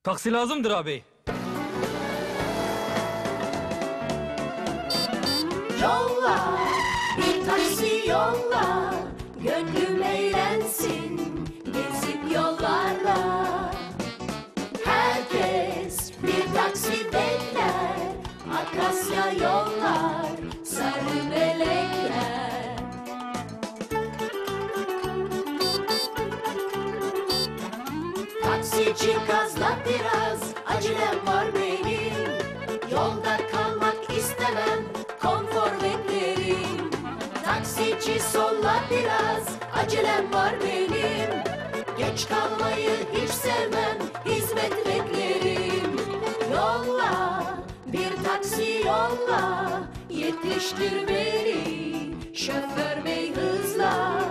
Taksi lazımdır abi. Yolla, bir taksi yolla, gönlüm eğlensin, gezip yollarda. Herkes bir taksi bekler, Akasya yollar, sarı melekler. Taksici gazla biraz, acelem var benim, yolda kalmak istemem, konfor beklerim. Taksici solla biraz, acelem var benim, geç kalmayı hiç sevmem, hizmet beklerim. Yolla, bir taksi yolla, yetiştir beni, şoför bey hızla.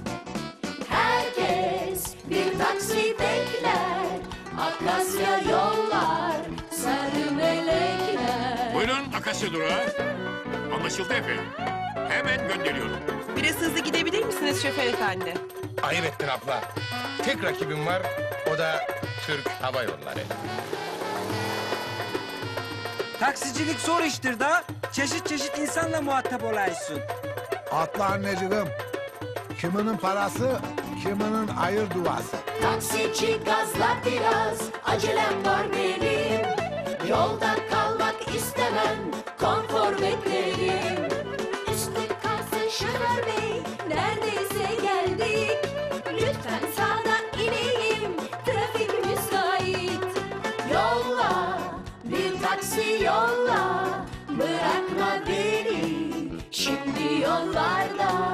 Herkes bir taksi bekler, Akasya yollar, sarı melekler. Buyurun Akasya durağı. Anlaşıldı efendim. Hemen gönderiyorum. Biraz hızlı gidebilir misiniz şoför efendi? Ayıp ettin abla. Tek rakibim var, o da Türk Hava Yolları. Taksicilik zor iştir da. Çeşit çeşit insanla muhatap olaysın. Atla anneciğim. Kiminin parası, kiminin hayır duası. Taksici gazla biraz, acelem var benim, yolda kalmak istemem, konfor beklerim. Üstü kalsın şoför bey, neredeyse geldik, lütfen sağdan ineyim, trafik müsait. Yolla, bir taksi yolla, bırakma beni, şimdi yollarda.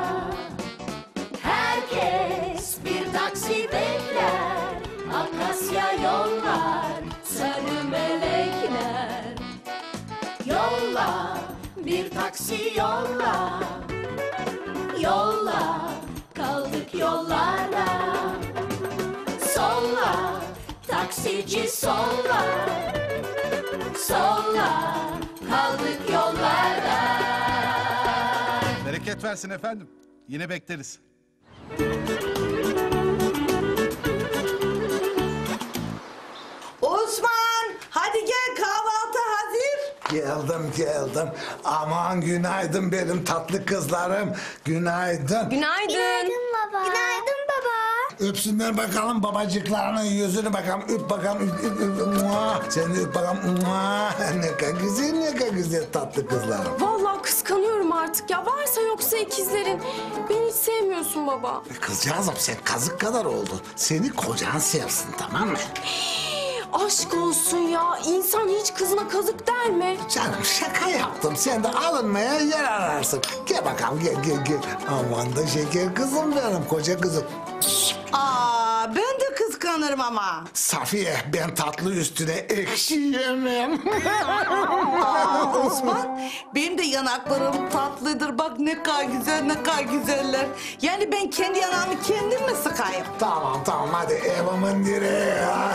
Herkes bir taksi bekler, Akasya yollar, sarı melekler. Yolla, bir taksi yolla, yolla, kaldık yollarda. Solla, taksici solla, solla, kaldık yollarda. Bereket versin efendim. Yine bekleriz. Osman, hadi gel kahvaltı hazır. Geldim. Aman günaydın benim tatlı kızlarım. Günaydın. Günaydın. Baba. Günaydın baba. Öpsünler bakalım babacıklarının yüzünü bakalım. Öp bakalım. Öp. Muah. Sen de öp bakalım. Muah. Ne kadar güzel tatlı kızlarım. Vallahi kıskanıyorum artık ya. Varsa yoksa ikizlerin. Beni hiç sevmiyorsun baba. Kızcağızım sen kazık kadar oldun. Seni kocan sevsin tamam mı? Aşk olsun ya. İnsan hiç kızına kazık der mi? Canım şaka yaptım. Sen de alınmaya yer ararsın. Gel bakalım gel. Aman da şeker kızım benim koca kızım. Aa, ben de kıskanırım ama. Safiye ben tatlı üstüne ekşi yemem. Aa, Osman, benim de yanaklarım tatlıdır. Bak ne kadar güzel, ne kadar güzeller. Yani ben kendi yanağımı kendim mi sıkayım? Tamam hadi evimin direği.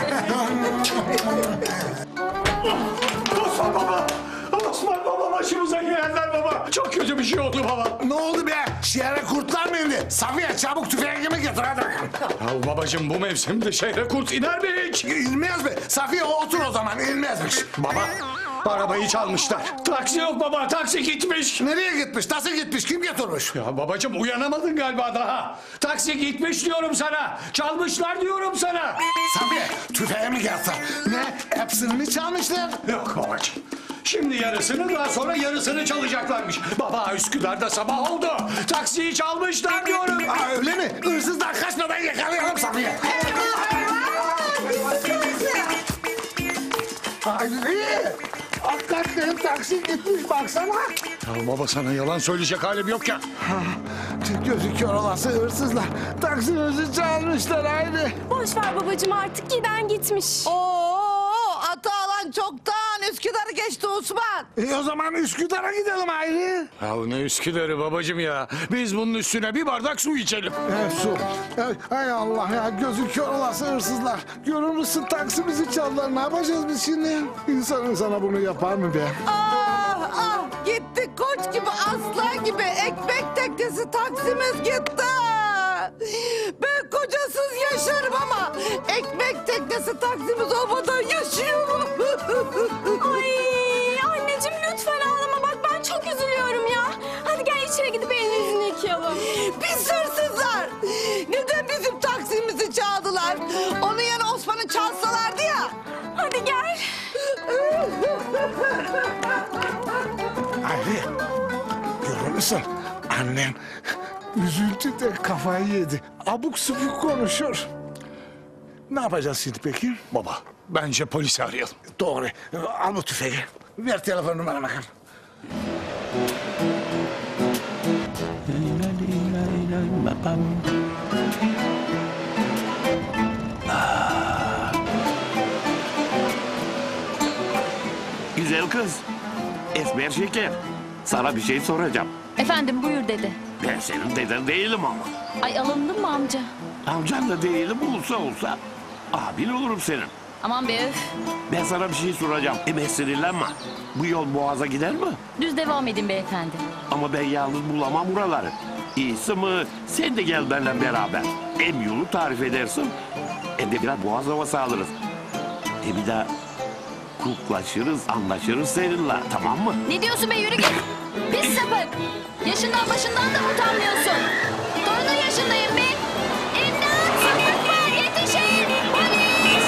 Osman baba başımıza gelenler baba. Çok kötü bir şey oldu baba. Ne oldu be? Şehre kurtlar mı indi? Safiye çabuk tüfeğimi getir hadi bakalım. Ya babacığım bu mevsimde şehre kurt iner mi hiç? İnmez mi? Safiye otur o zaman inmezmiş. Baba arabayı çalmışlar. Taksi yok baba, taksi gitmiş. Nereye gitmiş? Nasıl gitmiş? Kim getirmiş? Ya babacığım uyanamadın galiba daha. Taksi gitmiş diyorum sana. Çalmışlar diyorum sana. Safiye tüfeğimi getir. Ne? Hepsini mi çalmışlar? Yok babacığım. Şimdi yarısını daha sonra yarısını çalacaklarmış. Baba Üsküdar'da sabah oldu. Taksiyi çalmışlar diyorum. Aa, öyle mi? Hırsızlar kaçmadan yakalayalım Safiye. Hayri! Hakikaten taksi gitmiş baksana. Ya baba sana yalan söyleyecek halim yok ya. Gözü kör olası hırsızlar. Taksimizi çalmışlar Hayri. Boş ver babacığım artık giden gitmiş. Oo, atı alan çoktan Üsküdar'ı geçti Osman. O zaman Üsküdar'a gidelim Hayri. Ya ne Üsküdar'ı babacığım ya. Biz bunun üstüne bir bardak su içelim. Su. Hay Allah ya gözü kör olası hırsızlar. Görür müsün taksimizi çaldılar. Ne yapacağız biz şimdi? İnsan insana bunu yapar mı be? Ah, gitti koç gibi, aslan gibi ekmek teknesi taksimiz gitti. Ben kocasız yaşarım ama ekmek teknesi taksimiz olmadan yaşayamam. taşıyorum. Ay anneciğim lütfen ağlama. Bak ben çok üzülüyorum ya. Hadi gel içeri gidip elini yüzünü yıkayalım. Pis hırsızlar. Neden bizim taksimizi çaldılar? Onun yerine Osman'ı çalsalardı ya. Hadi gel. Hayri, görür müsün? Annen üzüntüde kafayı yedi. Abuk subuk konuşur. Ne yapacağız şimdi peki? Baba, bence polisi arayalım. Doğru. Al bu tüfeği. Ver telefon numaranı bakalım. Güzel kız. Esmer şeker. Sana bir şey soracağım. Efendim buyur dede. Ben senin deden değilim ama. Ay alındın mı amca? Amcan da değilim olsa. Abin olurum senin. Aman be öf. Ben sana bir şey soracağım. Sinirlenme. Bu yol Boğaz'a gider mi? Düz devam edin beyefendi. Ama ben yalnız bulamam buraları. İyisi mi? Sen de gel benimle beraber. Hem yolu tarif edersin. Hem de biraz Boğaz havası alırız. Bir daha kuklaşırız, anlaşırız seninle. Tamam mı? Ne diyorsun be yürü git. Pis sapık. Yaşından başından da mı utanmıyorsun? Torunun yaşındayım be. İmdat sapık var yetişin. Polis.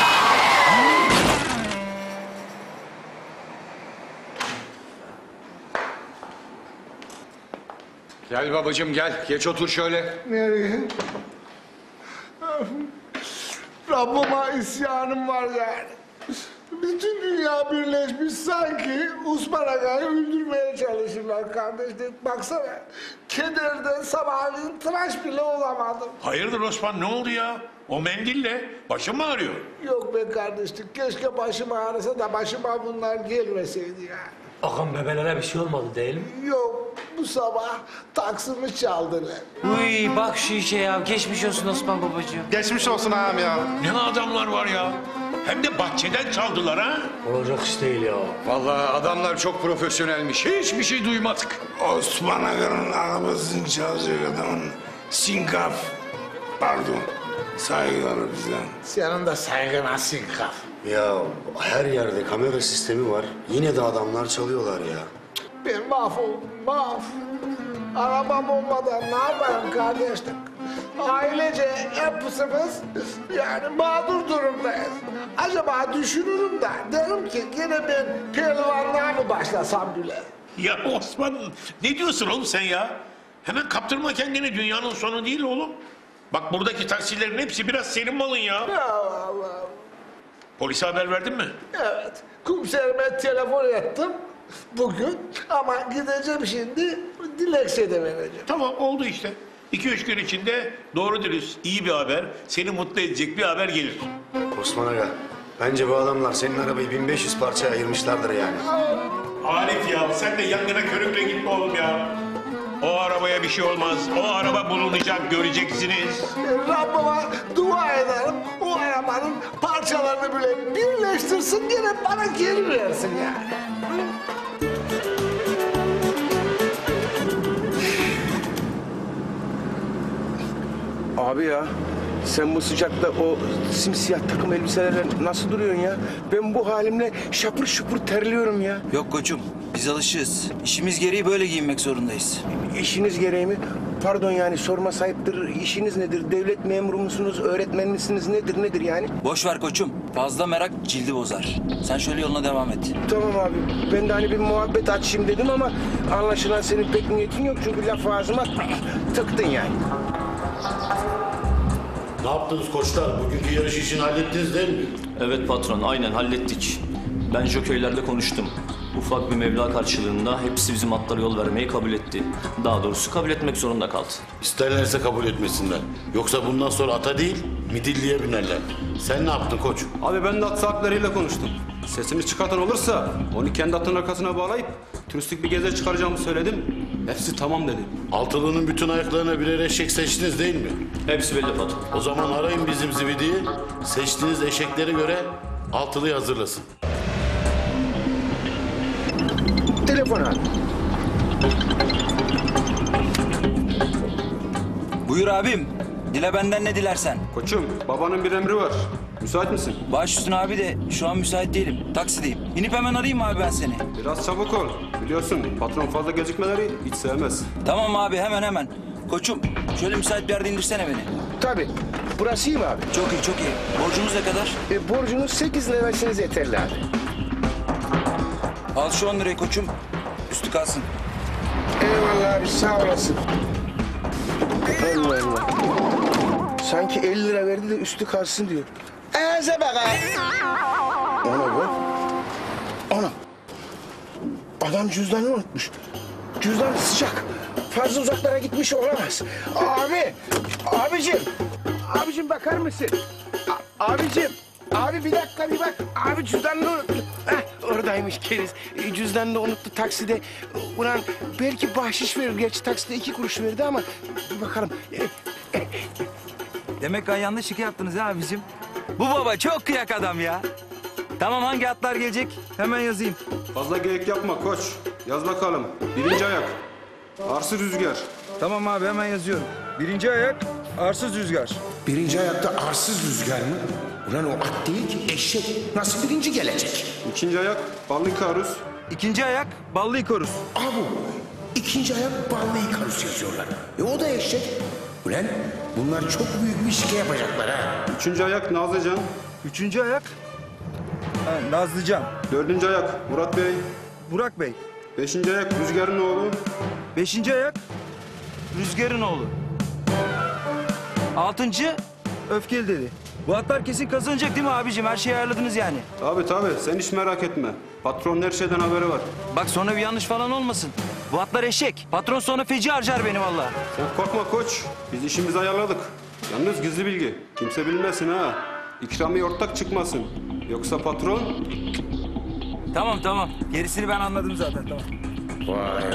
Gel babacığım gel. Geç otur şöyle. Nereye? Rabbime isyanım var yani. Bütün dünya birleşmiş sanki Osman Aga'yı öldürmeye çalışırlar kardeşim. Baksana kederden sabahleyin tıraş bile olamadım. Hayırdır Osman ne oldu ya? O mendille başım mı ağrıyor? Yok be kardeşim keşke başım ağrısa da başıma bunlar gelmeseydi yani. Ağam bebelere bir şey olmadı değil mi? Yok bu sabah taksimi çaldılar. Uy bak şu işe ya. Geçmiş olsun Osman babacığım. Geçmiş olsun ağam ya. Ne adamlar var ya? Hem de bahçeden çaldılar ha? Olacak iş değil ya. Vallahi adamlar çok profesyonelmiş. Hiçbir şey duymadık. Osman Aga'nın arabasını çalacak adamın sinkaf. Pardon. Saygılar bizden. Senin de saygına sinkaf. Ya her yerde kamera sistemi var. Yine de adamlar çalıyorlar ya. Ben mahvoldum, Arabam olmadan ne yaparım kardeşlik? Ailece hepsimiz yani mağdur durumdayız. Acaba düşünürüm de derim ki yine ben pehlivanlığa mı başlasam bile? Ya Osman ne diyorsun oğlum sen ya? Hemen kaptırma kendini dünyanın sonu değil oğlum. Bak buradaki taksilerin hepsi biraz senin malın ya. Ya Allah. Polise haber verdin mi? Evet, komiserime telefon ettim bugün ama gideceğim şimdi dilekçe de vereceğim. Tamam oldu işte. 2-3 gün içinde doğru dürüst iyi bir haber, seni mutlu edecek bir haber gelir. Osman Aga, bence bu adamlar senin arabayı 1500 parçaya ayırmışlardır yani. Arif ya sen de yangına körükle gitme oğlum ya. O arabaya bir şey olmaz. O araba bulunacak göreceksiniz. Rabbime dua ederim o arabanın parçalarını bile birleştirsin gene bana geri versin yani. Abi ya sen bu sıcakta o simsiyah takım elbiselerle nasıl duruyorsun ya? Ben bu halimle şapır şupur terliyorum ya. Yok koçum biz alışığız. İşimiz gereği böyle giyinmek zorundayız. İşiniz gereği mi? Pardon yani sorma sayıptır. İşiniz nedir? Devlet memuru musunuz? Öğretmen misiniz? Nedir yani? Boş ver koçum. Fazla merak cildi bozar. Sen şöyle yoluna devam et. Tamam abi. Ben de hani bir muhabbet açayım dedim ama anlaşılan senin pek niyetin yok. Çünkü laf ağzıma tıktın yani. Ne yaptınız koçlar? Bugünkü yarış işini hallettiniz değil mi? Evet patron, aynen hallettik. Ben jokeylerle konuştum. Ufak bir meblağ karşılığında hepsi bizim atlara yol vermeyi kabul etti. Daha doğrusu kabul etmek zorunda kaldı. İsterlerse kabul etmesinler. Yoksa bundan sonra ata değil, midilliye binerler. Sen ne yaptın koç? Abi ben de at sahipleriyle konuştum. Sesini çıkartan olursa onu kendi atının arkasına bağlayıp turistik bir geziye çıkaracağımı söyledim. Hepsi tamam dedi. Altılının bütün ayaklarına birer eşek seçtiniz değil mi? Hepsi belli patron. O zaman arayın bizim zibidiyi. Seçtiğiniz eşeklere göre altılıyı hazırlasın. Telefon abi. Buyur abim. Dile benden ne dilersen. Koçum babanın bir emri var. Müsait misin? Baş üstüne abi de şu an müsait değilim. Taksideyim. İnip hemen arayayım mı abi ben seni? Biraz çabuk ol. Biliyorsun patron fazla gecikmeleri hiç sevmez. Tamam abi hemen. Koçum şöyle müsait bir yerde indirsene beni. Tabii. Burası iyi mi abi? Çok iyi. Borcumuz ne kadar? Borcunuz 8 lira verseniz yeterli abi. Al şu 10 lirayı koçum. Üstü kalsın. Eyvallah abi sağ olasın. Allah Allah. Sanki 50 lira verdi de üstü kalsın diyor. Eze bak abi. Ona bu. Ona. Adam cüzdanını unutmuş. Cüzdan sıcak. Fazla uzaklara gitmiş olamaz. Abicim bakar mısın? Abicim. Abi bir dakika bir bak. Abi cüzdanını unuttu. Oradaymış keriz. Cüzdanını unuttu takside. Ulan belki bahşiş verir. Gerçi takside 2 kuruş verdi ama dur bakalım. Demek ki yanlışlık yaptınız ha abicim. Bu baba çok kıyak adam ya. Tamam hangi atlar gelecek? Hemen yazayım. Fazla geyik yapma koç. Yaz bakalım. 1. ayak. Arsız rüzgar. Tamam abi hemen yazıyorum. 1. ayak arsız rüzgar. 1. ayakta arsız rüzgar mı? Ulan o at değil ki eşek. Nasıl 1. gelecek? 2. ayak ballı ikarus. 2. ayak ballı ikorus. Abu. 2. ayak ballı ikarus yazıyorlar. O da eşek. Ulan bunlar çok büyük bir şike yapacaklar ha. 3. ayak Nazlıcan. 3. ayak Nazlıcan. 4. ayak Murat Bey. Burak Bey. 5. ayak Rüzgar'ın oğlu. 5. ayak Rüzgar'ın oğlu. 6. Öfkeli dedi. Bu atlar kesin kazanacak değil mi abicim? Her şeyi ayarladınız yani. Tabii sen hiç merak etme. Patronun her şeyden haberi var. Bak sonra bir yanlış falan olmasın. Bu atlar eşek. Patron sonra feci harcar beni vallahi. Sen korkma koç. Biz işimizi ayarladık. Yalnız gizli bilgi. Kimse bilmesin ha. İkramiye ortak çıkmasın. Yoksa patron... Tamam. Gerisini ben anladım zaten tamam. Vay.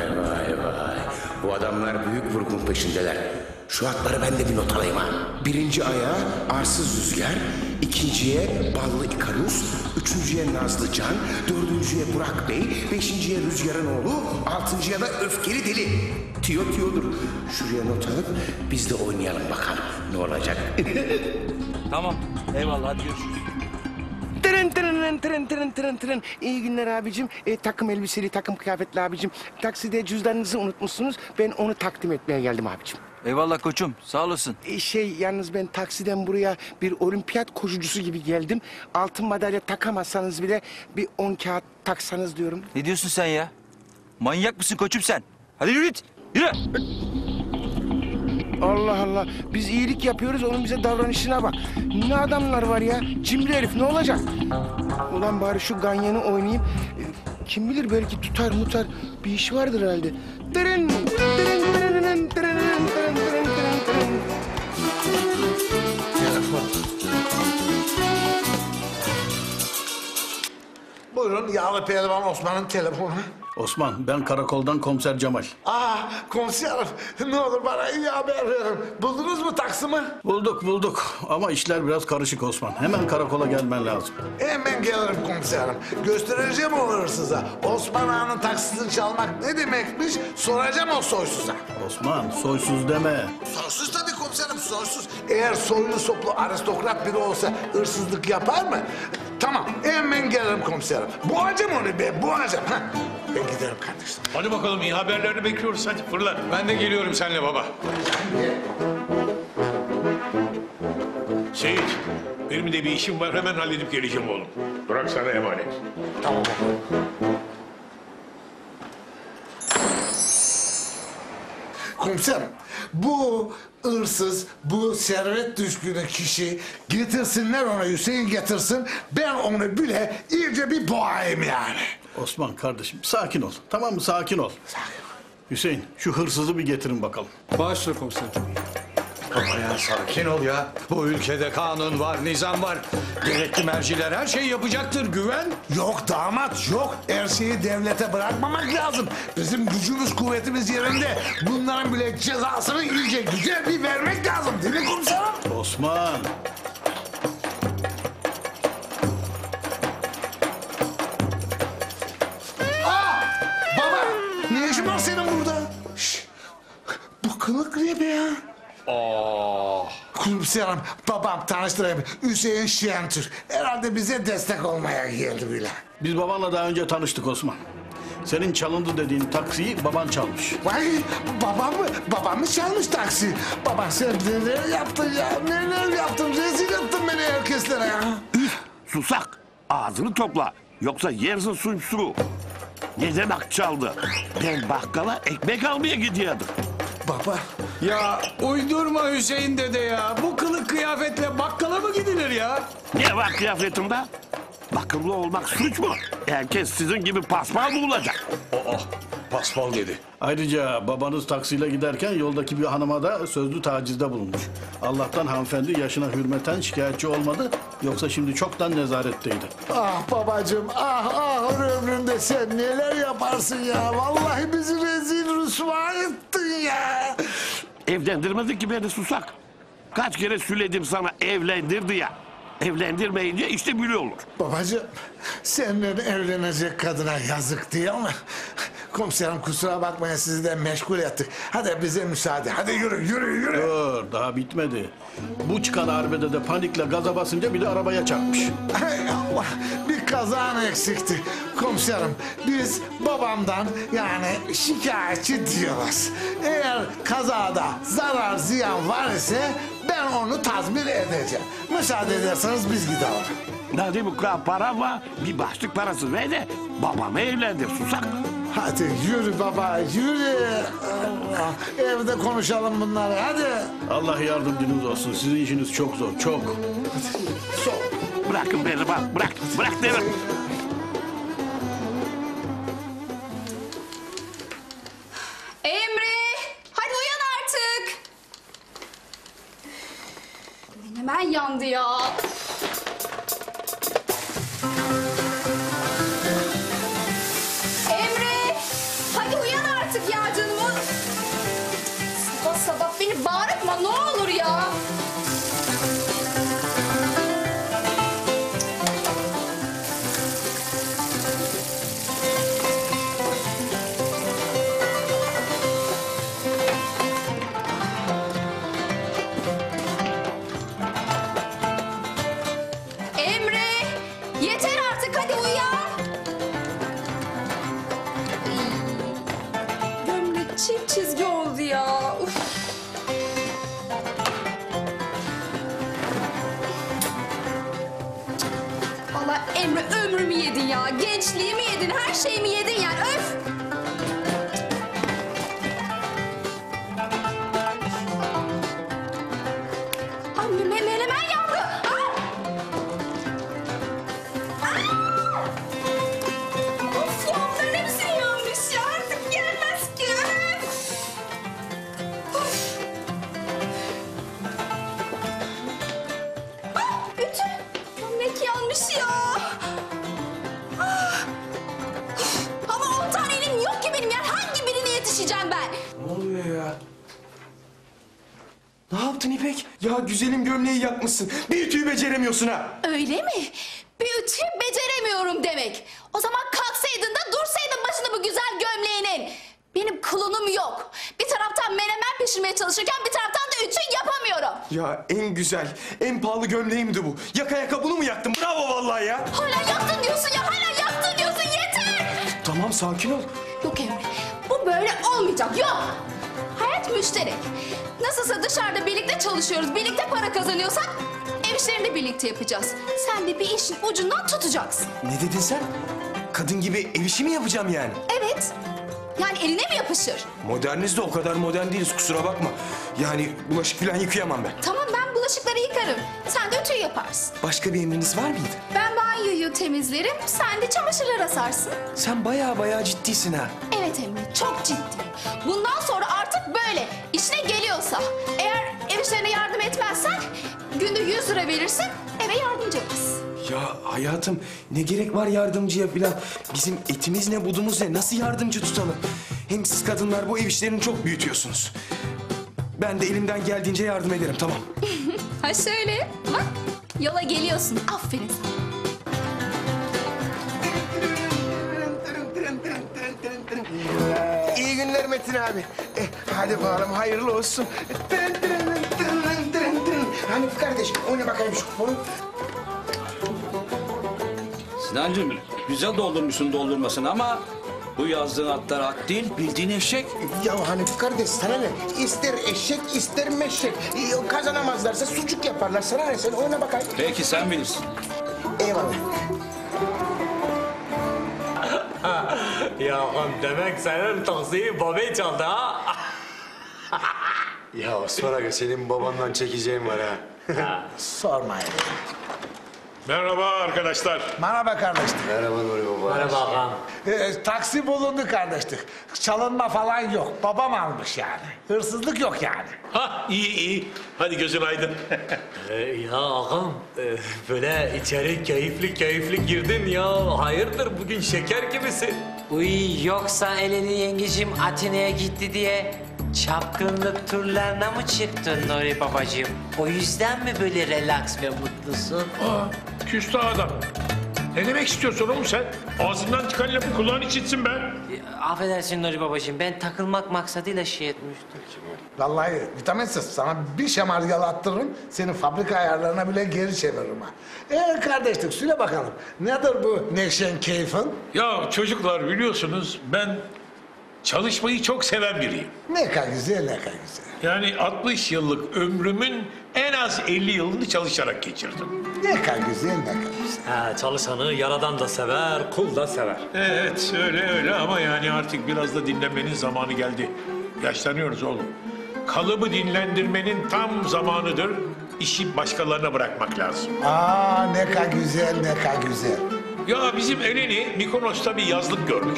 Bu adamlar büyük vurgun peşindeler. Şu atları ben de bir not alayım ha. 1. ayağa arsız rüzgar, 2.ye ballı ikarus, 3.ye Nazlıcan, 4.ye Burak Bey, 5.ye Rüzgar'ın oğlu, 6.ya da öfkeli deli. Tiyodur. Şuraya not alıp biz de oynayalım bakalım ne olacak. Tamam. Eyvallah hadi görüşürüz. Tırın. İyi günler abicim. Takım elbiseli, takım kıyafetli abicim. Takside cüzdanınızı unutmuşsunuz. Ben onu takdim etmeye geldim abicim. Eyvallah koçum sağ olasın. Yalnız ben taksiden buraya bir olimpiyat koşucusu gibi geldim. Altın madalya takamazsanız bile bir 10 kağıt taksanız diyorum. Ne diyorsun sen ya? Manyak mısın koçum sen? Hadi yürü git. Yürü. Allah. Biz iyilik yapıyoruz, onun bize davranışına bak. Ne adamlar var ya, cimri herif ne olacak? Ulan bari şu ganyanı oynayayım. Kim bilir belki tutar mutar bir iş vardır herhalde. Telefon. Buyurun yağlı pehlivan Osman'ın telefonu. Osman, ben karakoldan komiser Cemal. Komiserim ne olur bana iyi haber verin. Buldunuz mu taksimi? Bulduk ama işler biraz karışık Osman. Hemen karakola gelmen lazım. Hemen gelirim komiserim. Göstereceğim o hırsıza. Osman Ağa'nın taksisini çalmak ne demekmiş soracağım o soysuza. Osman, soysuz deme. Soysuz tabii komiserim soysuz. Eğer soylu soplu aristokrat biri olsa hırsızlık yapar mı? Tamam hemen gelirim komiserim. Boğacağım onu be boğacağım. Ben giderim kardeşim. Hadi bakalım iyi haberlerini bekliyoruz hadi fırla. Ben de geliyorum seninle baba. Seyit benim de bir işim var hemen halledip geleceğim oğlum. Bırak sana emanet. Tamam. Komiserim, bu hırsız, bu servet düşkünü kişi getirsinler ona Hüseyin getirsin. Ben onu bile iyice bir boğayım yani. Osman kardeşim sakin ol. Tamam mı? Sakin ol. Hüseyin şu hırsızı bir getirin bakalım. Başla komiserim. Baba ya sakin ol ya. Bu ülkede kanun var, nizam var. Gerekli merciler her şeyi yapacaktır. Güven. Yok damat yok. Her şeyi devlete bırakmamak lazım. Bizim gücümüz kuvvetimiz yerinde. Bunların bile cezasını iyice güzel bir vermek lazım değil mi komiserim? Osman. Baba ne işin var senin burada? Bu kılık ne be ya? Komiserim, babam tanıştırayım. Hüseyin Şentür. Herhalde bize destek olmaya geldi bile. Biz babanla daha önce tanıştık Osman. Senin çalındı dediğin taksiyi baban çalmış. Vay, babam mı? Babam mı çalmış taksi? Baba sen neler yaptın ya? Neler yaptın? Rezil ettin beni herkeslere ya. Susak, ağzını topla. Yoksa yersin suçlu. Ne demek çaldı? Ben bakkala ekmek almaya gidiyordum. Baba. Ya uydurma Hüseyin dede ya. Bu kılık kıyafetle bakkala mı gidilir ya? Ne var kıyafetimde? Bakımlı olmak suç mu? Herkes sizin gibi paspal mı olacak? Paspal dedi. Ayrıca babanız taksiyle giderken yoldaki bir hanıma da sözlü tacizde bulunmuş. Allah'tan hanımefendi yaşına hürmeten şikayetçi olmadı. Yoksa şimdi çoktan nezaretteydi. Ah babacığım, ah ömrümde sen neler yaparsın ya. Vallahi bizi rezil rüsva ettin ya. Evlendirmedin ki beni Susak. Kaç kere söyledim sana evlendir diye. Evlendirmeyince işte böyle olur. Babacığım, seninle evlenecek kadına yazık değil mi? Komiserim kusura bakmayın sizi de meşgul ettik. Hadi bize müsaade. Hadi yürü. Dur, daha bitmedi. Bu çıkan arbede de panikle gaza basınca bir de arabaya çarpmış. Hay Allah, bir kazan eksikti. Komiserim, biz babamdan yani şikayetçi diyoruz. Eğer kazada zarar ziyan var ise ben onu tazmin edeceğim. Müsaade ederseniz biz gidelim. Hadi bu kadar para var, bir başlık parası ver de babamı evlendir Susak. Hadi yürü baba, yürü. Allah, evde konuşalım bunları, hadi. Allah yardımcınız olsun. Sizin işiniz çok zor, çok. Bırakın beni bak, bırak derim. Emre! Hadi uyan artık. Hemen yandı ya. Emre! Hadi uyan artık ya canım. Sabah sabah beni bağırtma ne olur ya. Emre! Yeter artık hadi uyan. Gömlek çift çizgi oldu ya. Uf. Vallahi Emre ömrümü yedin ya. Gençliğimi yedin, her şeyimi yedin yani. Öf! Ay menemen yandı. Of ya bunların hepsi yanmış ya. Artık gelmez ki. Of. Ütü. Gömlek yanmış ya. Ama 10 tane elim yok ki benim yani. Hangi birine yetişeceğim ben? Ne oluyor ya? Ne yaptın İpek? Ya güzelim gömleği yakmışsın. Bir ütüyü beceremiyorsun ha. Öyle mi? Bir ütüyü beceremiyorum demek. O zaman kalksaydın da dursaydın başında bu güzel gömleğinin. Benim klonum yok. Bir taraftan menemen pişirmeye çalışırken bir taraftan da ütü yapamıyorum. Ya en güzel, en pahalı gömleğimdi bu. Yaka yaka bunu mu yaktın? Bravo vallahi ya. Hala yaktın diyorsun ya, hala yaktın diyorsun yeter. Tamam sakin ol. Yok Emre, bu böyle olmayacak, yok. Hayat müşterek. Nasılsa dışarıda birlikte çalışıyoruz, birlikte para kazanıyorsak ev işlerini de birlikte yapacağız. Sen de bir işin ucundan tutacaksın. Ne dedin sen? Kadın gibi ev işi mi yapacağım yani? Evet. Yani eline mi yapışır? Moderniz de o kadar modern değiliz kusura bakma. Yani bulaşık falan yıkayamam ben. Tamam ben bulaşıkları yıkarım. Sen de ütüyü yaparsın. Başka bir emriniz var mıydı? Ben banyoyu temizlerim, sen de çamaşırlar asarsın. Sen bayağı ciddisin ha. Evet Emre, çok ciddi. Bundan sonra artık böyle. İşine geliyorsa. Eğer ev işlerine yardım etmezsen günde 100 lira verirsin, eve yardımcı oluruz. Ya hayatım ne gerek var yardımcıya falan. Bizim etimiz ne budumuz ne nasıl yardımcı tutalım? Hem siz kadınlar bu ev işlerini çok büyütüyorsunuz. Ben de elimden geldiğince yardım ederim tamam. Ha şöyle bak yola geliyorsun aferin sana. İyi günler Metin abi. Hadi bakalım hayırlı olsun. Hanif kardeş oyna bakayım şu kuponu. Sinancığım güzel doldurmuşsun doldurmasını ama bu yazdığın atlar at değil bildiğin eşek. Ya Hanif kardeş sana ne? İster eşek ister meşek. Kazanamazlarsa sucuk yaparlar. Sana ne? Sen oyna bakayım. Peki sen bilirsin. Eyvallah. Ya demek senin taksiyi babayı çaldı ha? Ya Osman Aga senin babandan çekeceğim var ha. Sormayın. Merhaba arkadaşlar. Merhaba kardeşlik. Merhaba Nuri Baba. Merhaba ağam. Taksi bulundu kardeşlik. Çalınma falan yok. Babam almış yani. Hırsızlık yok yani. Ha iyi. Hadi gözün aydın. Ya ağam böyle içeri keyifli girdin ya. Hayırdır bugün şeker gibisin. Uy yoksa Eleni yengecim Atina'ya gitti diye çapkınlık turlarına mı çıktın Nuri babacığım? O yüzden mi böyle relax ve mutlusun? Küstah adam. Ne demek istiyorsun oğlum sen? Ağzından çıkan lafı kulağın içitsin be. Affedersin Nuri babacığım ben takılmak maksadıyla şey etmiştim. Vallahi vitaminsiz. Sana bir şamar yalattırırım. Senin fabrika ayarlarına bile geri çeviririm ha. Kardeşlik söyle bakalım. Nedir bu neşen keyfin? Ya çocuklar biliyorsunuz ben çalışmayı çok seven biriyim. Ne kadar güzel ne kadar güzel. Yani 60 yıllık ömrümün en az 50 yılını çalışarak geçirdim. Ne kadar güzel ne kadar güzel. Ha, çalışanı yaradan da sever, kul da sever. Evet öyle ama yani artık biraz da dinlenmenin zamanı geldi. Yaşlanıyoruz oğlum. Kalıbı dinlendirmenin tam zamanıdır. İşi başkalarına bırakmak lazım. Ne kadar güzel ne kadar güzel. Ya bizim Eleni Mikonos'ta bir yazlık görmüş.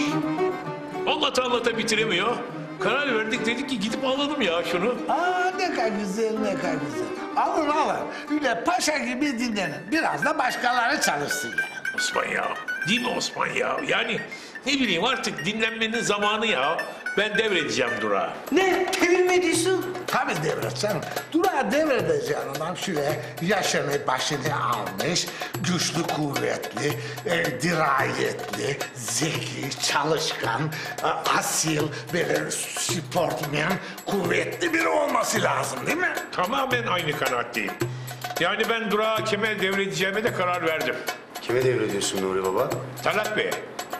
Anlata bitiremiyor. Karar verdik dedik ki gidip alalım ya şunu. Ne kadar güzel ne kadar güzel. Alın. Öyle paşa gibi dinlenin. Biraz da başkaları çalışsın yani. Osman ya. Değil mi Osman ya? Yani ne bileyim artık dinlenmenin zamanı ya. Ben devredeceğim Durağı. Ne? Devirme diyorsun? Tabii devret canım. Durağı devredeceğin adam şöyle yaşını başını almış, güçlü kuvvetli, dirayetli, zeki, çalışkan, asil, böyle sportmen, kuvvetli biri olması lazım değil mi? Tamamen aynı kanaatteyim. Yani ben Durağı kime devredeceğime de karar verdim. Kime devrediyorsun Nuri Baba? Talat Bey'e.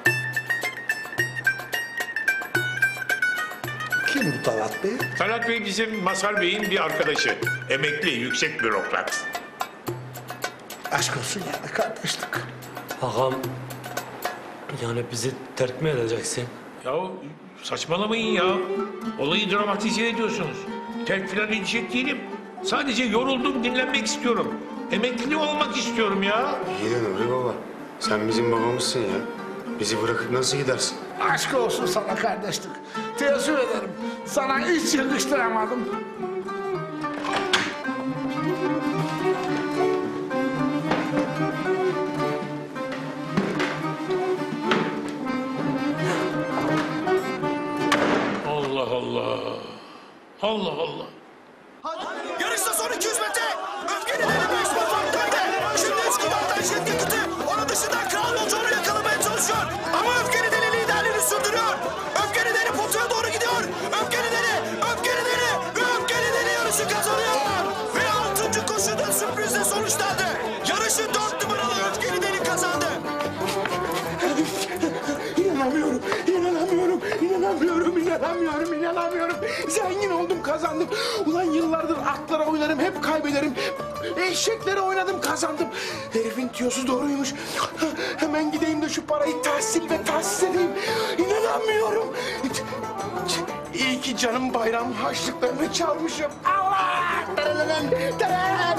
Kim bu Talat Bey? Talat Bey bizim Mazhar Bey'in bir arkadaşı. Emekli, yüksek bürokrat. Aşk olsun yani kardeşlik. Ağam yani bizi terk mi edeceksin? Ya saçmalamayın ya. Olayı dramatize ediyorsunuz. Terk filan edecek değilim. Sadece yoruldum, dinlenmek istiyorum. Emekli olmak istiyorum ya. İyi de Nuri Baba. Sen bizim babamızsın ya. Bizi bırakıp nasıl gidersin? Aşk olsun sana kardeşlik. Teessüf ederim. Sana hiç yakıştıramadım. Allah Allah. Allah Allah. Yarışta son 200 metre. Öfkeli deneme İsmail farktaydı. Şimdi Üsküdar'dan jet yakıtı. Onun dışında Kral Yolcu onu yakalamaya çalışıyor. Ama Öfkeli Deli liderliğini sürdürüyor. Öfkeli Deli potaya doğru gidiyor. Öfkeli Deli ve Öfkeli Deli yarışı kazanıyor. Ve 6. koşuda sürprizle sonuçlandı. Yarışı 4 numaralı Öfkeli Deli kazandı. İnanamıyorum. Zengin oldum, kazandım. Ulan yıllardır atlara oynarım, hep kaybederim. Eşeklere oynadım, kazandım. Herifin tiyosu doğruymuş. Hemen gideyim de şu parayı tahsil edeyim. İnanamıyorum. İyi ki canım bayram harçlıklarını çalmışım. Allah! Tararam!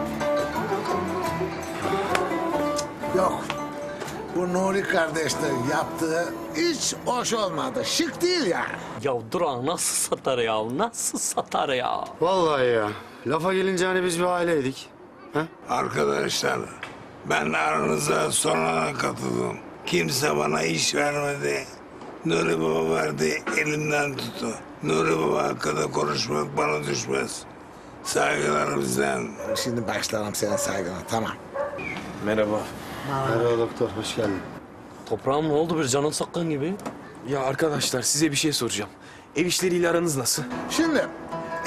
Yok. Bu Nuri kardeşlerin yaptığı hiç hoş olmadı. Şık değil yani. Ya Durağı nasıl satar ya? Nasıl satar ya? Vallahi ya. Lafa gelince hani biz bir aileydik. Arkadaşlar, ben aranıza sonradan katıldım. Kimse bana iş vermedi. Nuri Baba verdi, elimden tuttu. Nuri Baba hakkında konuşmak bana düşmez. Saygılar bizden. Şimdi başlarım senin saygına, tamam. Merhaba. Merhaba doktor, hoş geldin. Toprağım ne oldu bir canın sakkan gibi? Ya arkadaşlar size bir şey soracağım. Ev işleriyle aranız nasıl? Şimdi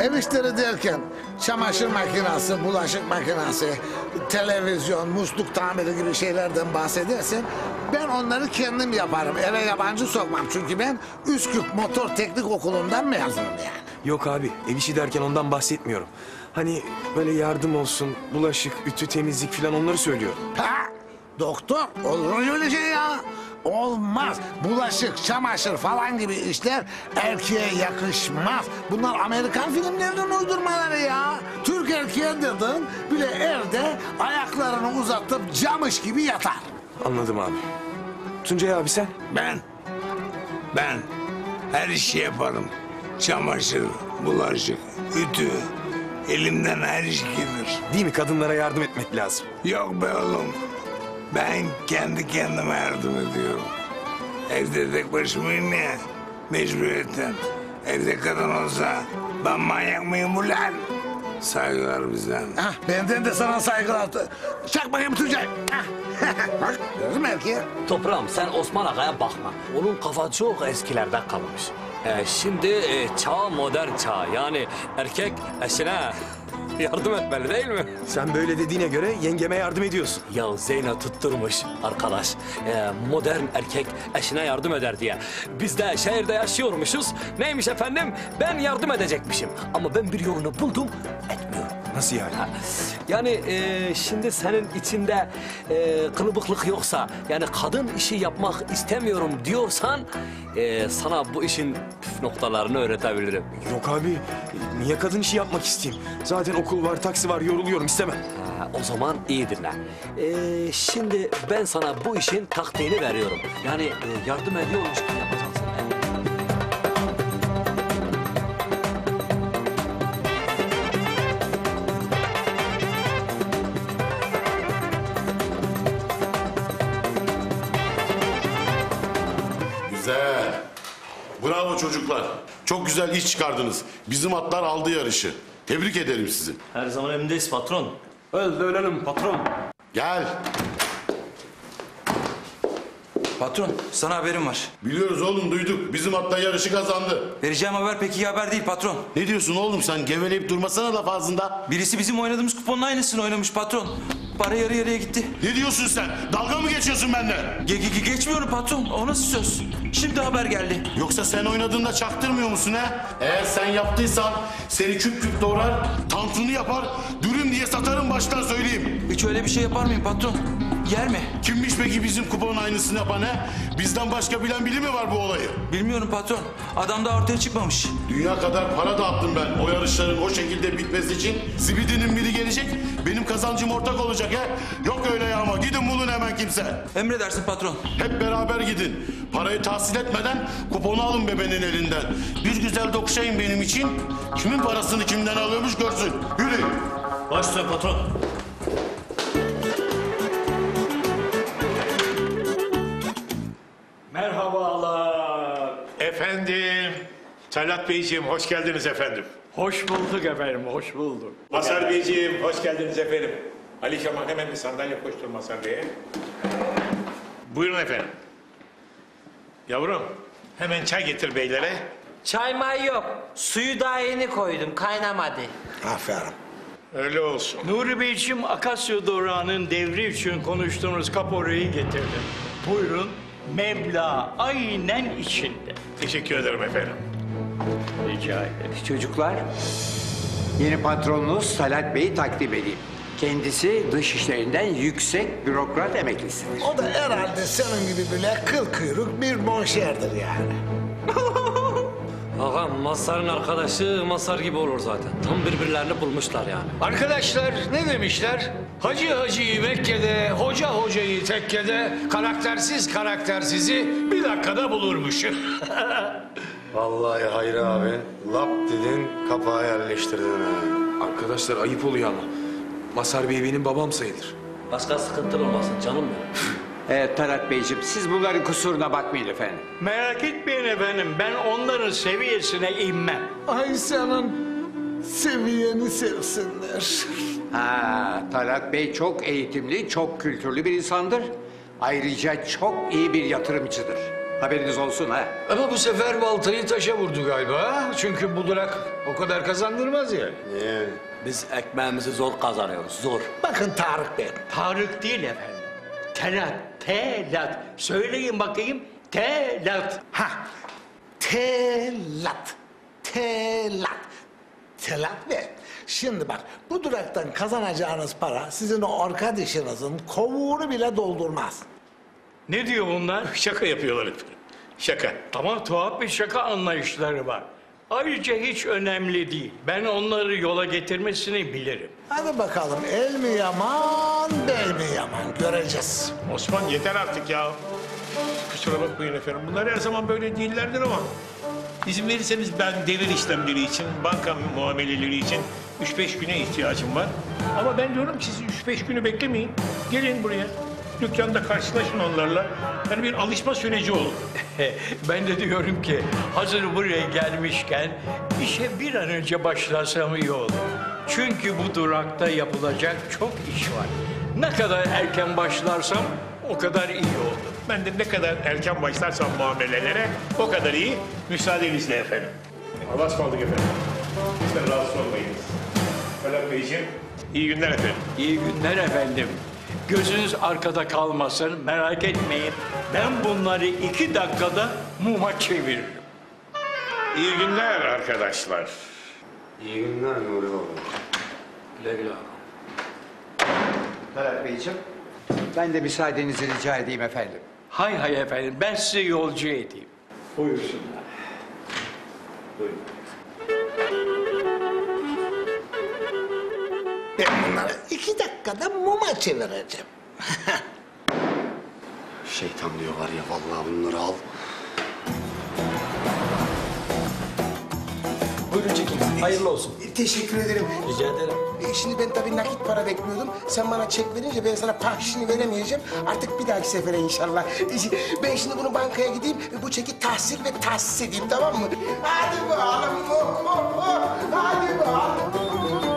Ev işleri derken çamaşır makinesi, bulaşık makinesi, televizyon, musluk tamiri gibi şeylerden bahsedersen ben onları kendim yaparım. Eve yabancı sokmam çünkü ben Üsküp Motor Teknik Okulu'ndan mezunum yani. Yok abi, ev işi derken ondan bahsetmiyorum. Hani böyle yardım olsun, bulaşık, ütü, temizlik falan onları söylüyorum. Ha, doktor olur mu öyle şey ya? Olmaz. Bulaşık, çamaşır falan gibi işler erkeğe yakışmaz. Bunlar Amerikan filmlerinin uydurmaları ya. Türk erkeği dedin bile evde ayaklarını uzatıp camış gibi yatar. Anladım abi. Tuncay abi sen? Ben her işi yaparım. Çamaşır, bulaşık, ütü. Elimden her iş gelir. Değil mi? Kadınlara yardım etmek lazım. Yok be oğlum. Ben kendi kendime yardım ediyorum. Evde tek başımayım ya. Mecburiyetten. Evde kadın olsa ben manyak mıyım ulan? Saygılar bizden. Hah, benden de sana saygılar. Çak bakayım Tuncay. Bak gördün mü erkeği? Toprağım sen Osman Aga'ya bakma. Onun kafa çok eskilerden kalmış. Şimdi çağ modern çağ. Yani erkek eşine yardım etmeli değil mi? Sen böyle dediğine göre yengeme yardım ediyorsun. Ya Zeyna tutturmuş arkadaş. Modern erkek eşine yardım eder diye. Biz de şehirde yaşıyormuşuz. Neymiş efendim? Ben yardım edecekmişim. Ama ben bir yolunu buldum, etmiyorum. Nasıl yani? Yani şimdi senin içinde kılıbıklık yoksa, yani kadın işi yapmak istemiyorum diyorsan sana bu işin püf noktalarını öğretebilirim. Yok abi, niye kadın işi yapmak isteyeyim? Zaten okul var, taksi var, yoruluyorum, istemem. O zaman iyi dinle. Şimdi ben sana bu işin taktiğini veriyorum. Yani yardım ediyormuş gibi yapacaksın. Güzel. Bravo çocuklar. Çok güzel iş çıkardınız. Bizim atlar aldı yarışı. Tebrik ederim sizi. Her zaman elindeyiz patron. Öl de ölelim patron. Gel. Patron, sana haberim var. Biliyoruz oğlum, duyduk. Bizim atlar yarışı kazandı. Vereceğim haber pek iyi haber değil patron. Ne diyorsun oğlum sen? Geveleyip durmasana laf ağzında. Birisi bizim oynadığımız kuponun aynısını oynamış patron. Para yarı yarıya gitti. Ne diyorsun sen? Dalga mı geçiyorsun benimle? Geçmiyorum patron. O nasıl söz? Şimdi haber geldi. Yoksa sen oynadığında çaktırmıyor musun he? Eğer sen yaptıysan seni küp küp doğrar, tantuni yapar, dürüm diye satarım baştan söyleyeyim. Hiç öyle bir şey yapar mıyım patron? Yer mi? Kimmiş peki bizim kuponun aynısını yapan he? Bizden başka bilen biri mi var bu olayı? Bilmiyorum patron. Adam da ortaya çıkmamış. Dünya kadar para dağıttım ben o yarışların o şekilde bitmesi için. Zibidinin biri gelecek, benim kazancım ortak olacak he? Yok öyle ya ama gidin bulun hemen kimse. Emredersin patron. Hep beraber gidin. Parayı tahsil etmeden kuponu alın bebenin elinden. Bir güzel dokşayın benim için. Kimin parasını kimden alıyormuş görsün. Yürü. Başla patron. Merhabalar. Efendim. Talat Beyciğim hoş geldiniz efendim. Hoş bulduk efendim, hoş bulduk. Mazhar Beyciğim hoş geldiniz efendim. Ali Kemal hemen bir sandalye koştur Mazhar Bey'e. Buyurun efendim. Yavrum hemen çay getir beylere. Çay may yok. Suyu daha yeni koydum, kaynamadı. Aferin. Öyle olsun. Nuri Beyciğim, Akasya Durağı'nın devri için konuştuğunuz kaporayı getirdim. Buyurun, meblağ aynen içinde. Teşekkür ederim efendim. Rica ederim. Çocuklar, yeni patronunuz Talat Bey'i takdim edeyim. Kendisi dış işlerinden yüksek bürokrat emeklisidir. O da herhalde senin gibi böyle kıl kuyruk bir monşerdir yani. Ağam Mazhar'ın arkadaşı Mazhar gibi olur zaten. Tam birbirlerini bulmuşlar yani. Arkadaşlar ne demişler? Hacı hacıyı Mekke'de, hoca hocayı tekkede, karaktersiz karaktersizi bir dakikada bulurmuş. Vallahi Hayri abi, lap dedin, kapağa yerleştirdin ha. Arkadaşlar ayıp oluyor ama. Mazhar Bey benim babam sayılır. Başka sıkıntı olmasın canım benim. Evet Talat Beyciğim, siz bunların kusuruna bakmayın efendim. Merak etmeyin efendim, ben onların seviyesine inmem. Ay senin seviyeni sevsinler. Talat Bey çok eğitimli, çok kültürlü bir insandır. Ayrıca çok iyi bir yatırımcıdır. Haberiniz olsun ha. Ama bu sefer baltayı taşa vurdu galiba. Çünkü bu durak o kadar kazandırmaz ya. Biz ekmeğimizi zor kazanıyoruz, zor. Bakın Tarık Bey. Tarık değil efendim. Telat, telat. Söyleyin bakayım. Telat. Ha, telat, telat. Telat Bey. Şimdi bak, bu duraktan kazanacağınız para sizin o arkadaşınızın kovuğunu bile doldurmaz. Ne diyor bunlar? Şaka yapıyorlar efendim. Şaka. Tamam, tuhaf bir şaka anlayışları var. Ayrıca hiç önemli değil. Ben onları yola getirmesini bilirim. Hadi bakalım, el mi yaman, bel mi yaman göreceğiz. Osman yeter artık ya. Kusura bakmayın efendim. Bunlar her zaman böyle değillerdir ama izin verirseniz ben devir işlemleri için, banka muameleleri için 3-5 güne ihtiyacım var. Ama ben diyorum ki siz 3-5 günü beklemeyin. Gelin buraya. Dükkanda karşılaşın onlarla. Yani bir alışma süreci olur. Ben de diyorum ki hazır buraya gelmişken işe bir an önce başlasam iyi olur. Çünkü bu durakta yapılacak çok iş var. Ne kadar erken başlarsam o kadar iyi olur. Ben de ne kadar erken başlarsam muamelelere o kadar iyi. Müsaadenizle efendim. Allah'a ısmarladık efendim. Lütfen rahatsız olmayınız. Ferhat Beyciğim, iyi günler efendim. İyi günler efendim. Gözünüz arkada kalmasın, merak etmeyin. Ben bunları 2 dakikada muma çeviririm. İyi günler arkadaşlar. İyi günler Nuri Baba. Güle güle. Ferhat Beyciğim, ben de müsaadenizi rica edeyim efendim. Hay hay efendim, ben size yolcu edeyim. Buyursunlar. Buyurun. Ben bunları 2 dakikada muma çevireceğim. Şeytan diyorlar ya vallahi bunları al. Buyurun çekin. Hayırlı olsun. Teşekkür ederim. Rica ederim. Şimdi ben tabii nakit para bekliyordum. Sen bana çek verince ben sana parşini veremeyeceğim. Artık bir dahaki sefere inşallah. Ben şimdi bunu bankaya gideyim, bu çeki tahsil ve tahsis edeyim, tamam mı? Hadi bakalım. Hadi bakalım.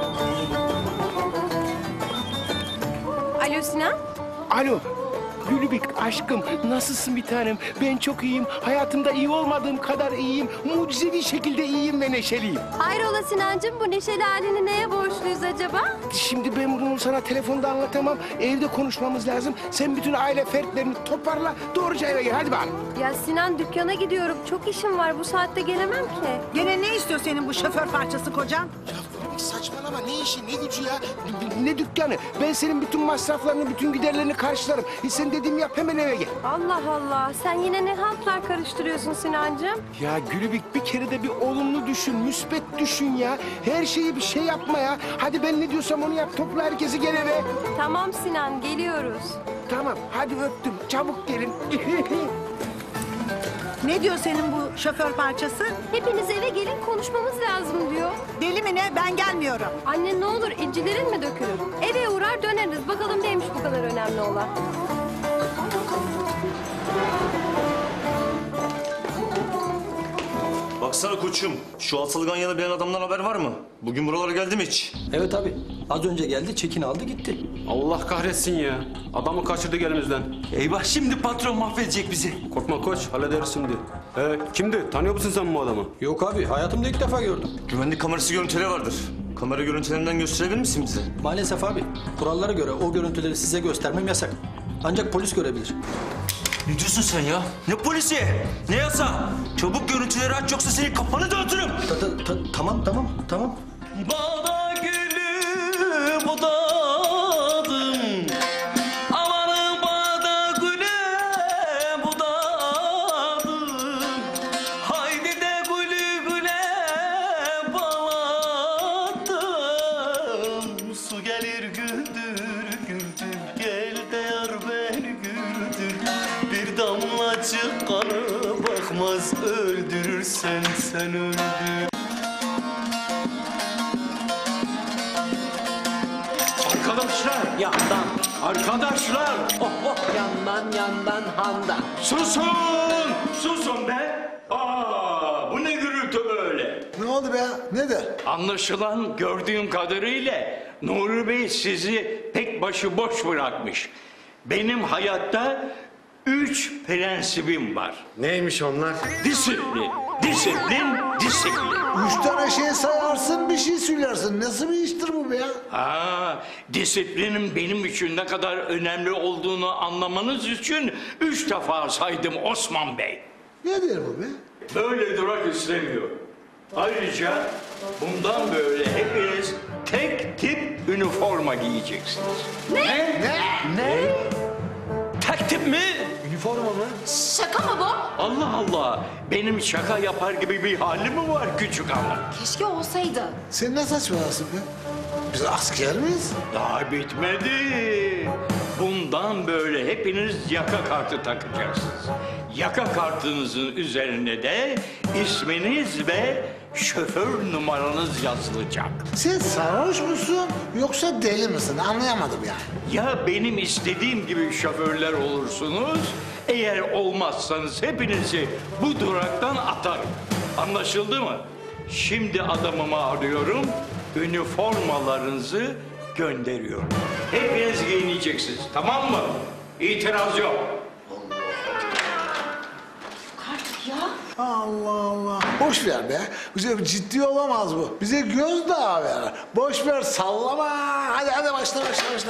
Alo Sinan? Alo. Gülübük aşkım, nasılsın bir tanem? Ben çok iyiyim. Hayatımda iyi olmadığım kadar iyiyim. Mucizevi şekilde iyiyim ve neşeliyim. Hayrola Sinancığım, bu neşeli halini neye borçluyuz acaba? Şimdi ben bunu sana telefonda anlatamam. Evde konuşmamız lazım. Sen bütün aile fertlerini toparla, doğruca eve gel. Hadi bakalım. Ya Sinan, dükkana gidiyorum. Çok işim var, bu saatte gelemem ki. Gene ne istiyor senin bu şoför parçası kocan? Saçmalama, ne işi, ne gücü ya? Ne dükkanı? Ben senin bütün masraflarını, bütün giderlerini karşılarım. Sen dediğimi yap, hemen eve gel. Allah Allah, sen yine ne haltlar karıştırıyorsun Sinancığım? Ya Gülübük, bir kere de bir olumlu düşün, müsbet düşün ya. Her şeyi bir şey yapma ya. Hadi ben ne diyorsam onu yap, topla herkesi gel eve. Tamam Sinan, geliyoruz. Tamam, hadi öptüm. Çabuk gelin. Ne diyor senin bu şoför parçası? Hepiniz eve gelin, konuşmamız lazım diyor. Deli mi ne? Ben gelmiyorum. Anne ne olur, incilerin mi dökülür? Eve uğrar döneriz, bakalım neymiş bu kadar önemli olan. Baksana koçum, şu Asılgan yanı bilen adamdan haber var mı? Bugün buralara geldi mi hiç? Evet abi. Az önce geldi, çekini aldı gitti. Allah kahretsin ya. Adamı kaçırdık elimizden. Eyvah, şimdi patron mahvedecek bizi. Korkma koç, hallederiz şimdi. Kimdi? Tanıyor musun sen bu adamı? Yok abi, hayatımda ilk defa gördüm. Güvenlik kamerası görüntüleri vardır. Kamera görüntülerinden gösterebilir misin bize? Maalesef abi. Kurallara göre o görüntüleri size göstermem yasak. Ancak polis görebilir. Ne diyorsun sen ya? Ne polisi? Ne yasa? Çabuk görüntüleri aç, yoksa senin kafanı dağıtırım. Tamam. Bağda gülü budadım. Amanın bağda gülü budadım. Haydi de gülü güle bağladım. Su gelir güldür güldür, gel de yar beni güldür. Bir damlacık kanı bakmaz, öldürürsen sen öldür. Arkadaşlar, yandan. Arkadaşlar. Oh oh, yandan handan. Susun be. Bu ne gürültü böyle? Ne oldu be? Nedir? Anlaşılan gördüğüm kadarıyla Nuri Bey sizi pek başıboş bırakmış. Benim hayatta 3 prensibim var. Neymiş onlar? Disiplin, disiplin, disiplin. 3 tane şey sayarsın, bir şey söylersin. Nasıl bir iştir bu be ya? Disiplinin benim için ne kadar önemli olduğunu anlamanız için 3 defa saydım Osman Bey. Nedir bu be? Böyle durak istemiyorum. Ayrıca bundan böyle hepiniz tek tip üniforma giyeceksiniz. Ne? Tek tip mi? Üniforma mı? Şaka mı bu? Allah Allah. Benim şaka yapar gibi bir halim mi var küçük hanım? Keşke olsaydı. Sen ne saçmalıyorsun be? Biz asker miyiz? Daha bitmedi. Bundan böyle hepiniz yaka kartı takacaksınız. Yaka kartınızın üzerine de isminiz ve şoför numaranız yazılacak. Sen sarhoş musun yoksa deli misin? Anlayamadım yani. Ya benim istediğim gibi şoförler olursunuz, eğer olmazsanız hepinizi bu duraktan atarım. Anlaşıldı mı? Şimdi adamımı arıyorum, üniformalarınızı gönderiyorum. Hepiniz giyineceksiniz, tamam mı? İtiraz yok. Allah Allah. Boş ver be. Bize ciddi olamaz bu. Bize gözdağı ver. Boş ver sallama. Hadi başla.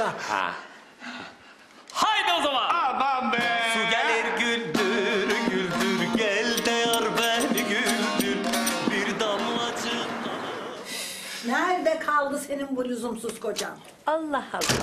Haydi o zaman. Aman be. Su gelir güldür güldür gel de yar beni güldür bir damlacık. Nerede kaldı senin bu lüzumsuz kocan? Allah Allah.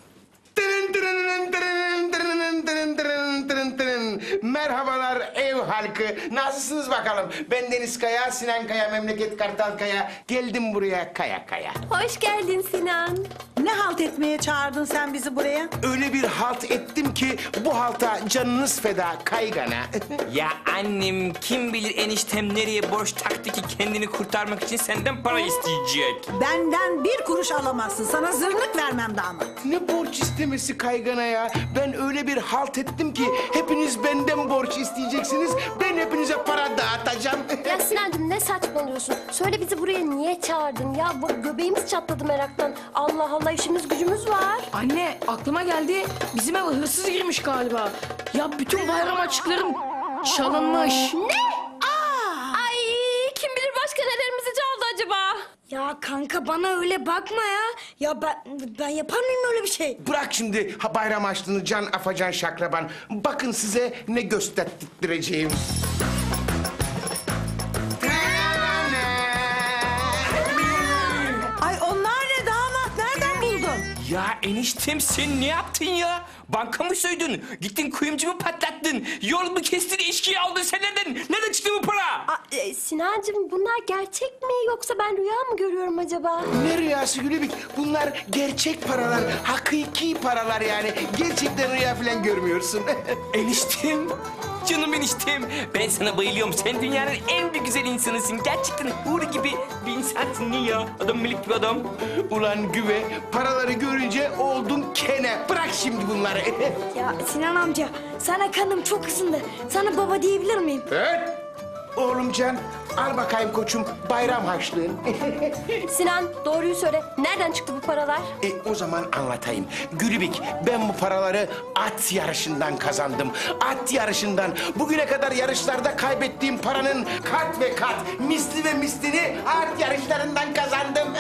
Merhabalar ev halkı. Nasılsınız bakalım? Ben Deniz Kaya, Sinan Kaya, memleket Kartal Kaya. Geldim buraya kaya. Hoş geldin Sinan. Ne halt etmeye çağırdın sen bizi buraya? Öyle bir halt ettim ki bu halta canınız feda kaygana. Ya annem kim bilir eniştem nereye borç taktı ki kendini kurtarmak için senden para isteyecek. Benden bir kuruş alamazsın. Sana zırnık vermem damat. Ne borç istemesi kaygana ya? Ben öyle bir halt ettim ki hepiniz benden borç isteyeceksiniz. Ben hepinize para dağıtacağım. Ya Sinancığım ne saçmalıyorsun? Söyle bizi buraya niye çağırdın ya? Bu göbeğimiz çatladı meraktan. Allah Allah işimiz gücümüz var. Anne aklıma geldi. Bizim eve hırsız girmiş galiba. Ya bütün bayram açıklarım çalınmış. Ne? Ay kim bilir başka nelerimizi çaldı acaba? Ya kanka bana öyle bakma ya. Ya ben yapar mıyım öyle bir şey? Bırak şimdi bayram açlığını Can Afacan Şakraban. Bakın size ne gösterdireceğim. Ay onlar ne damat? Nereden buldun? Ya eniştem sen ne yaptın ya? Banka mı soydun? Gittin kuyumcu mu patlattın? Yol mu kestin, içkiyi aldın sen nereden çıktı bu para? Sinancığım bunlar gerçek mi yoksa ben rüya mı görüyorum acaba? Ne rüyası Gülübük? Bunlar gerçek paralar, hakiki paralar yani. Gerçekten rüya falan görmüyorsun. Eniştem, canım eniştem. Ben sana bayılıyorum. Sen dünyanın en bir güzel insanısın. Gerçekten huri gibi bir insansın. Niye ya? Adam melek gibi adam. Ulan güve, paraları görünce oldun kene. Bırak şimdi bunları. Ya Sinan amca sana kanım çok ısındı. Sana baba diyebilir miyim? Evet. Oğlum Can, al bakayım koçum bayram harçlığın. Sinan doğruyu söyle. Nereden çıktı bu paralar? O zaman anlatayım. Gülübük, ben bu paraları at yarışından kazandım. At yarışından. Bugüne kadar yarışlarda kaybettiğim paranın kat ve kat, misli ve mislini at yarışlarından kazandım.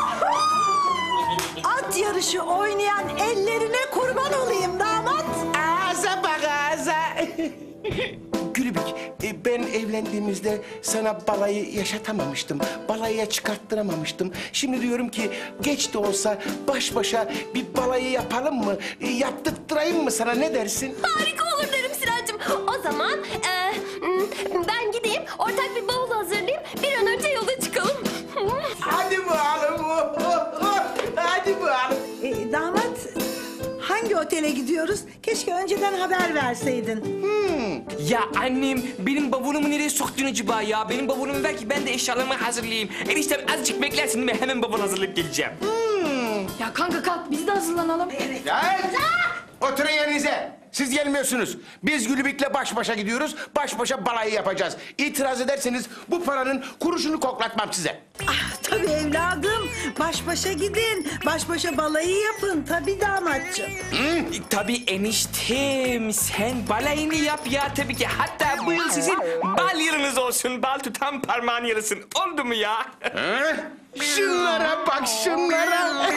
At yarışı oynayan ellerine kurban olayım damat. Ağza bak ağza. Gülübük, ben evlendiğimizde sana balayı yaşatamamıştım. Balayıya çıkarttıramamıştım. Şimdi diyorum ki geç de olsa baş başa bir balayı yapalım mı? Yaptırtırayım mı sana, ne dersin? Harika olur derim Sinancığım. O zaman ben gideyim ortak bir bavul hazırlayayım. Bir an önce yola çıkalım. Hadi bakalım. Hadi bakalım. Damat hangi otele gidiyoruz? Keşke önceden haber verseydin. Ya annem benim bavulumu nereye soktun acaba ya? Benim bavulumu ver ki ben de eşyalarımı hazırlayayım. Eniştem azıcık beklersin değil mi? Hemen bavul hazırlayıp geleceğim. Ya kanka kalk biz de hazırlanalım. Evet. Oturun yerinize. Siz gelmiyorsunuz. Biz Gülübük'le baş başa gidiyoruz. Baş başa balayı yapacağız. İtiraz ederseniz bu paranın kuruşunu koklatmam size. Tabii evladım. Baş başa gidin. Baş başa balayı yapın. Tabii damatçım. Tabii eniştem sen balayını yap ya tabii ki. Hatta bu yıl sizin bal yılınız olsun. Bal tutan parmağın yarısın. Oldu mu ya? Şunlara bak şunlara.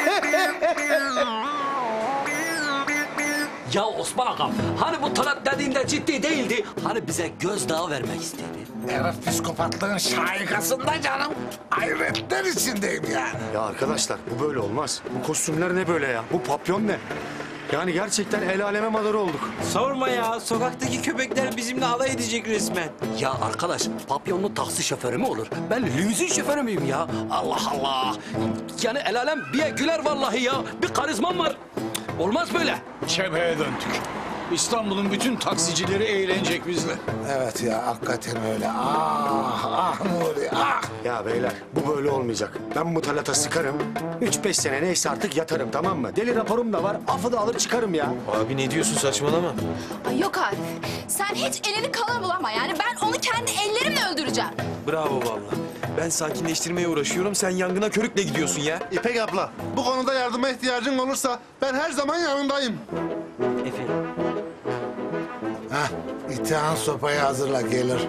Ya Osman ağam, hani bu Talat dediğinde ciddi değildi? Hani bize gözdağı vermek istedi? Herif psikopatlığın şaikasında canım. Hayretler içindeyim ya. Ya arkadaşlar bu böyle olmaz. Bu kostümler ne böyle ya? Bu papyon ne? Yani gerçekten el aleme madarı olduk. Sorma ya. Sokaktaki köpekler bizimle alay edecek resmen. Ya arkadaş, papyonlu taksi şoförü mü olur? Ben limuzin şoförü müyüm ya? Allah Allah! Yani el alem bir güler vallahi ya. Bir karizmam var. Olmaz böyle. Çevreye döndük. İstanbul'un bütün taksicileri eğlenecek bizle. Evet ya hakikaten öyle. Ah Nuri ah. Ya beyler bu böyle olmayacak. Ben bu Talat'a sıkarım. 3-5 sene neyse artık yatarım, tamam mı? Deli raporum da var. Afı da alır çıkarım ya. Abi ne diyorsun, saçmalama. Ay yok Arif. Sen hiç elini kana bulama. Yani ben onu kendi ellerimle öldüreceğim. Bravo vallahi. Ben sakinleştirmeye uğraşıyorum, sen yangına körükle gidiyorsun ya. İpek abla, bu konuda yardıma ihtiyacın olursa ben her zaman yanındayım. Efendim? Hah, İtihan sopayı hazırla gelir.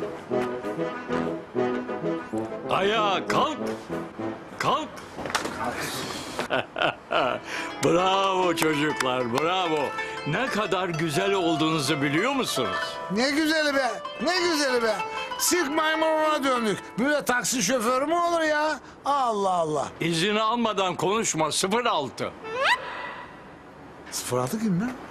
Ayağa kalk. Kalk. Bravo çocuklar, bravo. Ne kadar güzel olduğunuzu biliyor musunuz? Ne güzeli be, ne güzeli be. Sirk maymununa döndük. Böyle taksi şoförü mü olur ya? Allah Allah. İzin almadan konuşma, 06. 06 kim lan?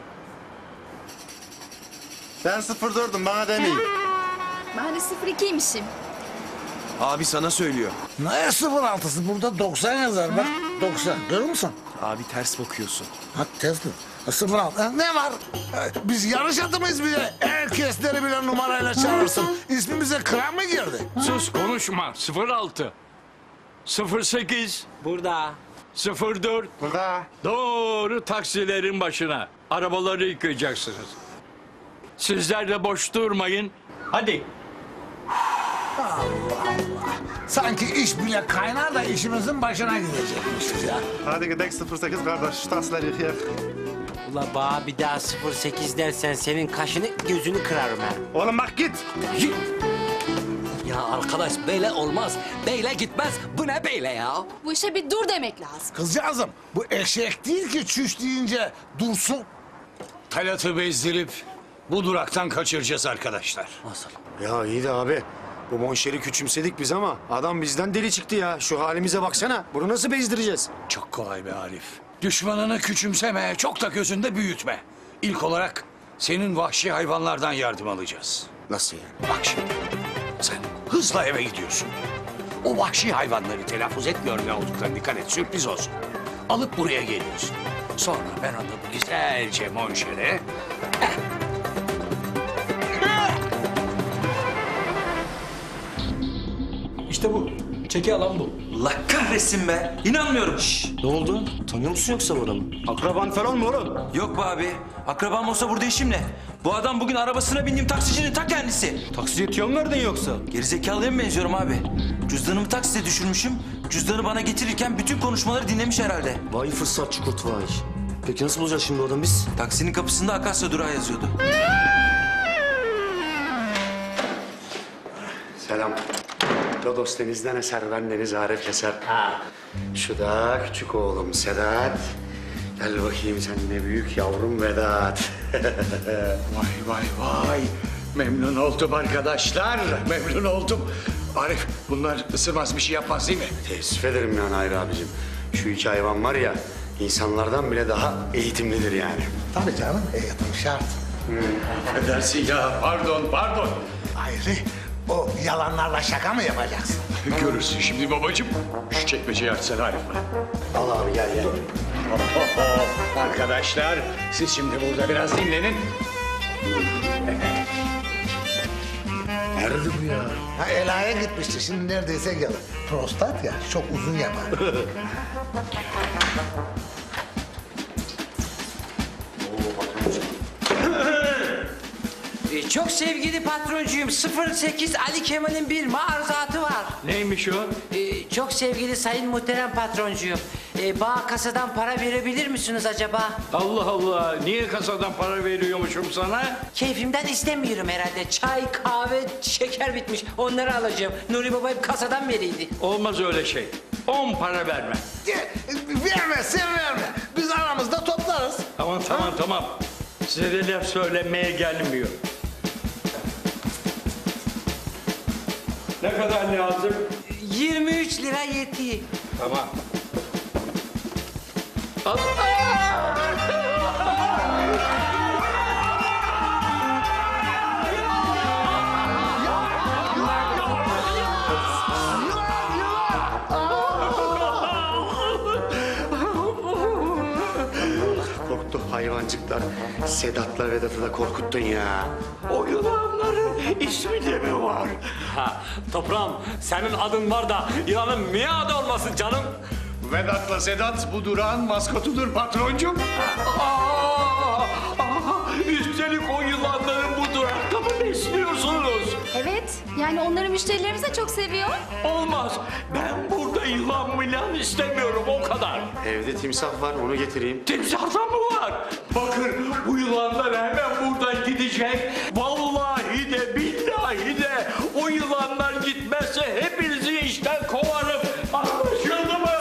Ben 04'üm, bana demeyin. Ben de 02'ymişim. Abi sana söylüyor. Ne 06'sı? Burada 90 yazar bak. 90. Görüyor musun? Abi ters bakıyorsun. Ha test mi? 06. Ne var? Biz yarış atı mıyız bile? Herkesleri bile numarayla çağırırsın. İsmimize kıran mı girdi? Sus konuşma, 06. 08. Burada. 04. Burada. Doğru taksilerin başına. Arabaları yıkayacaksınız. Sizler de boş durmayın. Hadi. Allah Allah. Sanki iş bile kaynar da işimizin başına gidecekmişiz ya. Hadi gidelim 08 kardeş, şu tasları yıkayak. Ula bana bir daha 08 dersen senin kaşını gözünü kırarım ha. Oğlum bak git. Ya arkadaş böyle olmaz. Böyle gitmez. Bu ne böyle ya? Bu işe bir dur demek lazım. Kızcağızım bu eşek değil ki çüş deyince dursun. Talat'ı bezdirip bu duraktan kaçıracağız arkadaşlar. Nasıl? Ya iyi de abi. Bu monşeri küçümsedik biz ama adam bizden deli çıktı ya. Şu halimize baksana. Bunu nasıl bezdireceğiz? Çok kolay be Arif. Düşmanını küçümseme, çok da gözünde büyütme. İlk olarak senin vahşi hayvanlardan yardım alacağız. Nasıl yani? Bak şimdi, sen hızla eve gidiyorsun. O vahşi hayvanları telaffuz etmiyor ne olduklarını, dikkat et, sürpriz olsun. Alıp buraya geliyorsun. Sonra ben onu güzelce monşere... İşte bu. Çeki alan bu. Allah kahretsin be. İnanmıyorum. Ne oldu? Tanıyor musun yoksa bu adamı? Akraban falan mı oğlum? Yok be abi. Akrabam olsa burada işim ne? Bu adam bugün arabasına bindiğim taksicinin ta kendisi. Taksiye tüyo mu verdin yoksa? Gerizekalıya mı benziyorum abi? Cüzdanımı takside düşürmüşüm. Cüzdanı bana getirirken bütün konuşmaları dinlemiş herhalde. Vay fırsatçı kurt vay. Peki nasıl bulacağız şimdi o adamı biz? Taksinin kapısında Akasya durağı yazıyordu. Selam. Lodos denizden eser, ben deniz Arif keser. Ha. Şu da küçük oğlum Sedat. Gel bakayım sen ne büyük yavrum Vedat. Vay vay vay. Memnun oldum arkadaşlar. Memnun oldum. Arif bunlar ısırmaz bir şey yapmaz değil mi? Teessüf ederim yani Hayri abicim. Şu iki hayvan var ya insanlardan bile daha eğitimlidir yani. Tabii canım eğitim şart. Edersin ya pardon. Hayri o yalanlarla şaka mı yapacaksın? Görürsün şimdi babacığım. Şu çekmeceyi açsana Arif bana. Al abi gel. Arkadaşlar siz şimdi burada biraz dinlenin. Nerede bu ya? Ha Ela'ya gitmişti şimdi neredeyse gelir. Prostat ya çok uzun yapar. Çok sevgili patroncuğum 08 Ali Kemal'in bir maruzatı var. Neymiş o? Çok sevgili sayın muhterem patroncuğum. Bana kasadan para verebilir misiniz acaba? Allah Allah, niye kasadan para veriyormuşum sana? Keyfimden istemiyorum herhalde. Çay, kahve, şeker bitmiş. Onları alacağım. Nuri Baba kasadan veriydi. Olmaz öyle şey. 10 para verme. Verme sen verme. Biz aramızda toplarız. Tamam. Size de laf söylemeye gelmiyor. Ne kadar lazım? 23 lira yetiyor. Tamam. Korktu hayvancıklar. Sedat'la Vedat'ı da korkuttun ya. O yılanların ismi de mi var? Ha, toprağım senin adın var da yılanın miadı olmasın canım. Vedat'la Sedat bu durağın maskotudur patroncum. Üstelik o yılanların bu durakta mı besliyorsunuz? Evet, yani onları müşterilerimiz de çok seviyor. Olmaz. Ben burada yılan milan istemiyorum o kadar. Evde timsah var, onu getireyim. Timsahta mı var? Bakın bu yılanlar hemen buradan gidecek. Vallahi de billahi de o yılanlar gitmezse hepinizi işten kovarım. Anlaşıldı mı?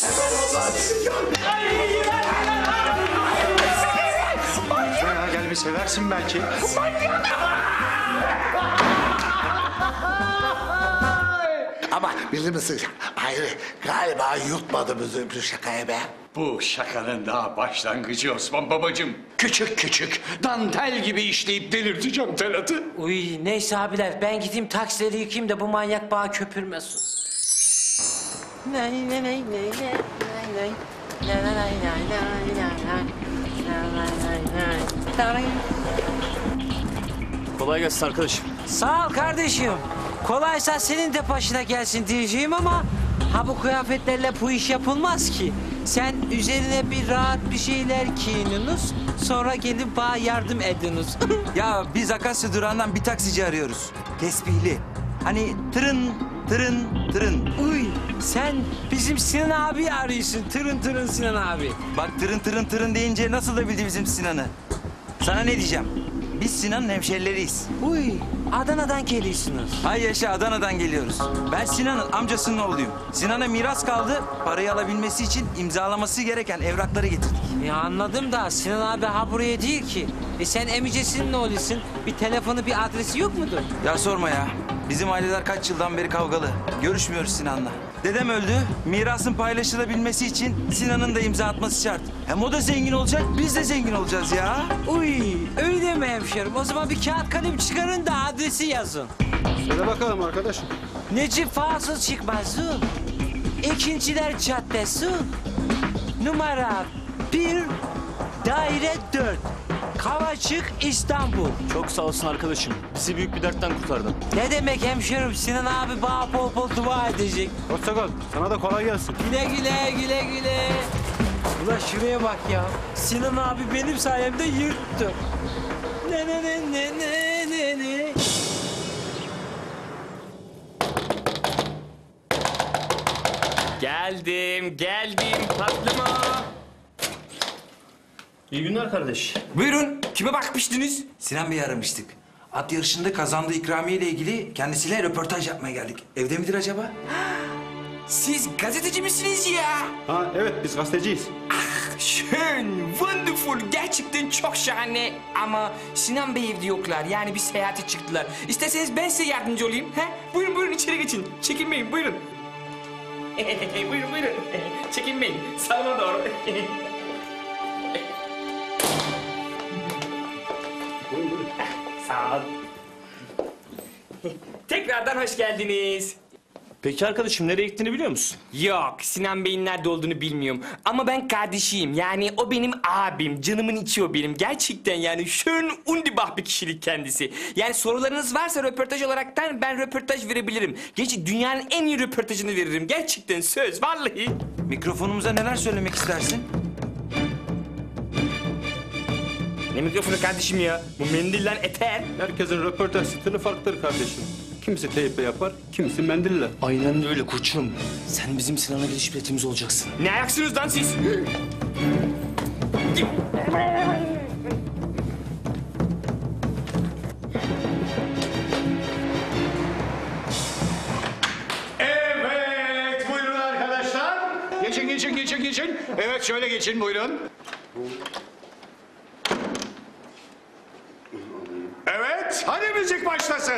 Ya gel bir seversin belki. Ama bilir misin Hayri galiba yutmadı bizi bu şakayı be. Bu şakanın daha başlangıcı Osman babacığım. Küçük dantel gibi işleyip delirteceğim Ferhat'ı. Uy neyse abiler ben gideyim taksileri yıkayayım da bu manyak bana köpürmesin. Kolay gelsin arkadaşım. Sağ ol kardeşim. Kolaysa senin de başına gelsin diyeceğim ama ha bu kıyafetlerle bu iş yapılmaz ki. Sen üzerine bir rahat bir şeyler giyininiz, sonra gelip bana yardım ediniz. Ya biz Akasya durağından bir taksici arıyoruz. Tesbihli. Hani tırın Uy sen bizim Sinan abi arıyorsun. Tırın Sinan abi. Bak tırın deyince nasıl da bildi bizim Sinan'ı. Sana ne diyeceğim? Biz Sinan'ın hemşerileriyiz. Uy Adana'dan geliyorsunuz. Hay yaşa Adana'dan geliyoruz. Ben Sinan'ın amcasının oğluyum. Sinan'a miras kaldı. Parayı alabilmesi için imzalaması gereken evrakları getirdik. Ya anladım da Sinan abi ha buraya değil ki. Sen emicesinin ne oluyorsun? Bir telefonu bir adresi yok mudur? Ya sorma ya. Bizim aileler kaç yıldan beri kavgalı. Görüşmüyoruz Sinan'la. Dedem öldü. Mirasın paylaşılabilmesi için Sinan'ın da imza atması şart. Hem o da zengin olacak, biz de zengin olacağız ya. Uy öyle mi hemşerim? O zaman bir kağıt kalem çıkarın da adresi yazın. Söyle bakalım arkadaşım. Necip Fazıl Çıkmaz'ın İkinciler Caddesi numara 1 daire 4 Kavacık İstanbul. Çok sağ olsun arkadaşım. Bizi büyük bir dertten kurtardın. Ne demek hemşerim? Sinan abi bana bol bol dua edecek. Hoşça kal. Sana da kolay gelsin. Güle güle. Ulan şuraya bak ya. Sinan abi benim sayemde yırttı. Ne. Geldim tatlım. İyi günler kardeş. Buyurun, kime bakmıştınız? Sinan Bey'i aramıştık. At yarışında kazandığı ikramiye ile ilgili kendisiyle röportaj yapmaya geldik. Evde midir acaba? Siz gazeteci misiniz ya? Ha evet biz gazeteciyiz. Schön, wonderful, gerçekten çok şahane. Ama Sinan Bey evde yoklar, yani bir seyahate çıktılar. İsterseniz ben size yardımcı olayım. He? Buyurun içeri geçin, çekinmeyin buyurun. buyurun, çekinmeyin, salona doğru. Sağ ol. Tekrardan hoş geldiniz. Peki arkadaşım nereye gittiğini biliyor musun? Yok, Sinan Bey'in nerede olduğunu bilmiyorum. Ama ben kardeşiyim. Yani o benim abim, canımın içi o benim. Gerçekten yani schön undibah bir kişilik kendisi. Yani sorularınız varsa röportaj olaraktan ben röportaj verebilirim. Gerçi dünyanın en iyi röportajını veririm. Gerçekten söz, vallahi. Mikrofonumuza neler söylemek istersin? Ne mikrofonu kardeşim ya? Bu mendil lan eter. Herkesin röportaj stili farklıdır kardeşim. Kimisi teyple yapar, kimisi mendille. Aynen öyle koçum. Sen bizim Sinan'a geliş biletimiz olacaksın. Ne ayaksınız lan siz? Evet, buyurun arkadaşlar. Geçin. Evet, şöyle geçin, buyurun. Evet, hadi müzik başlasın.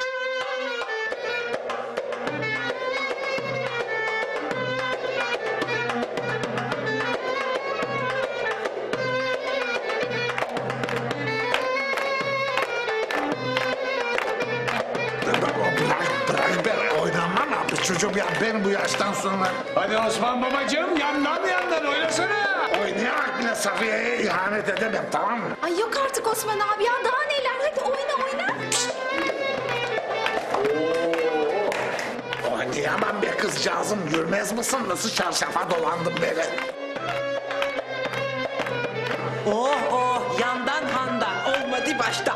Bırak ben oynamam abi çocuğum ya ben bu yaştan sonra. Hadi Osman babacığım, yandan oynasana. Oynayarak bile Safiye'ye ihanet edemem tamam mı? Ay yok artık Osman abi ya daha neler hadi oyna. Oynayamam be kızcağızım görmez misin nasıl çarşafa dolandım böyle. Oh yandan handan olmadı başta.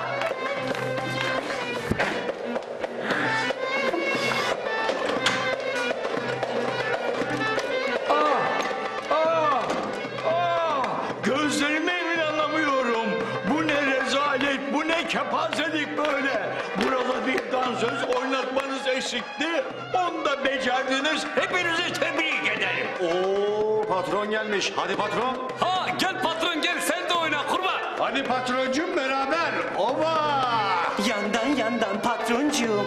Gözlerime inanamıyorum. Bu ne rezalet, bu ne kepazelik böyle. Burada bir dansöz oynatmanız eksikti. Onu da becerdiniz. Hepinizi tebrik ederim. Oo, patron gelmiş. Hadi patron. Ha gel patron gel sen de oyna kurban. Hadi patroncum beraber. Oba! Yandan patroncuğum.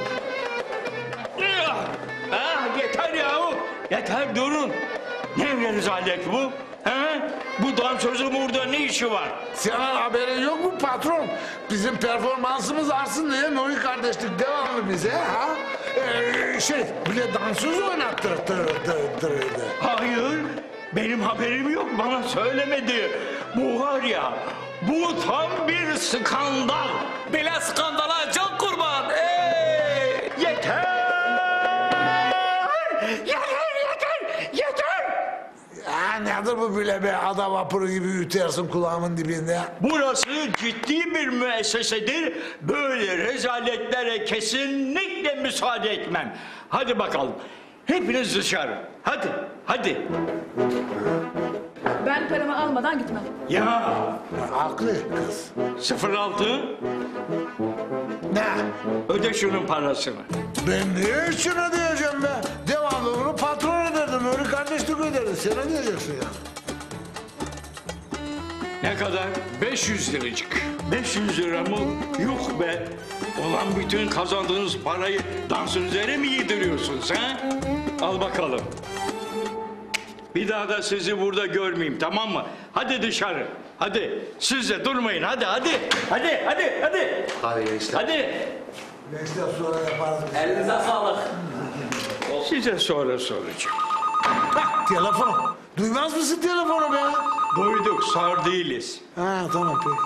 Yeter yahu. Yeter durun. Ne rezalet bu? He? Bu dansözün burada ne işi var? Senin haberin yok mu patron? Bizim performansımız artsın diye Nuri kardeşlik devamlı bize ha? Bile dansöz oynattırdı. Hayır. Benim haberim yok. Bana söylemedi. Bu var ya. Bu tam bir skandal. Bile skandala can kurban. Yeter! Ya nedir bu bile be ada vapuru gibi ütersin kulağımın dibinde. Burası ciddi bir müessesedir. Böyle rezaletlere kesinlikle müsaade etmem. Hadi bakalım. Hepiniz dışarı. Hadi. Ben paramı almadan gitmem. Ya. Haklı kız. 06. Ne? Öde şunun parasını. Ben niye için ödeyeceğim be? Devamlı bunu patron öderdi. Nuri kardeşlik öderdi. Sen ödeyeceksin ya. Ne kadar? 500 liracık. 500 lira mı? Yuh be. Olan bütün kazandığınız parayı dansözlere mi yediriyorsunuz ha? Al bakalım. Bir daha da sizi burada görmeyeyim tamam mı? Hadi dışarı. Hadi. Siz de durmayın. Hadi. Hadi gençler. Hadi. Neyse sonra yaparız. Elinize sağlık. Size sonra soracağım. Bak telefon. Duymaz mısın telefonu be? Duyduk. Sağır değiliz. Ha tamam peki.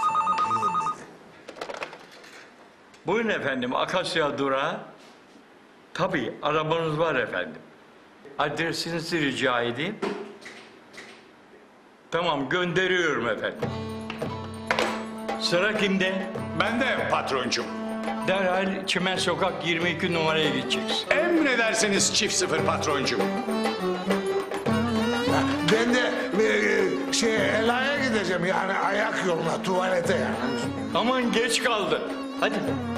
Buyurun efendim. Akasya Durağı. Tabii arabanız var efendim. Adresinizi rica edeyim. Tamam gönderiyorum efendim. Sıra kimde? Ben de patroncum. Derhal Çimen Sokak 22 numaraya gideceksin. Emredersiniz çift sıfır patroncum. Ben de Ela'ya gideceğim yani ayak yoluna tuvalete yani. Aman geç kaldı. Hadi.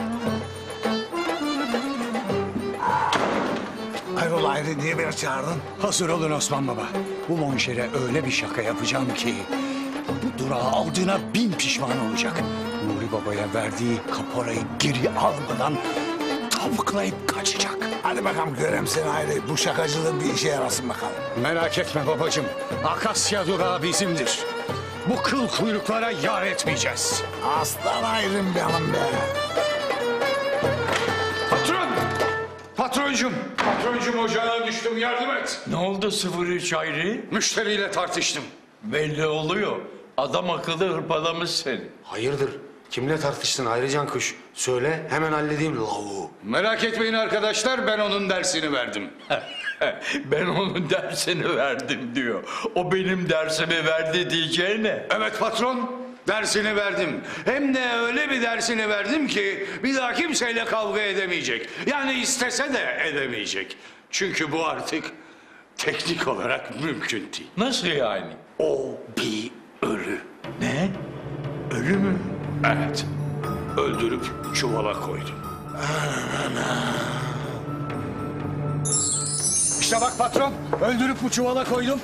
Hayrola ayrı niye beni çağırdın? Hazır olun Osman Baba. Bu monşere öyle bir şaka yapacağım ki... ...bu durağı aldığına 1000 pişman olacak. Nuri Baba'ya verdiği kaporayı geri almadan... ...tavuklayıp kaçacak. Hadi bakalım göreyim seni ayrı. Bu şakacılığın bir işe yarasın bakalım. Merak etme babacığım. Akasya durağı bizimdir. Bu kıl kuyruklara yar etmeyeceğiz. Aslan ayrım benim be. Patron! Patroncum ocağına düştüm yardım et. Ne oldu 03 ayrı? Müşteriyle tartıştım. Belli oluyor. Adam akıllı hırpalamış seni. Hayırdır? Kimle tartıştın Ayrıcan Kuş? Söyle hemen halledeyim lavuğu. Merak etmeyin arkadaşlar ben onun dersini verdim. Ben onun dersini verdim diyor. O benim dersimi verdi diyeceğine. Evet patron. Dersini verdim. Hem de öyle bir dersini verdim ki bir daha kimseyle kavga edemeyecek. Yani istese de edemeyecek. Çünkü bu artık teknik olarak mümkün değil. Nasıl yani? O bir ölü. Ne? Ölü mü? Evet. Öldürüp çuvala koydum. İşte bak patron, öldürüp bu çuvala koydum.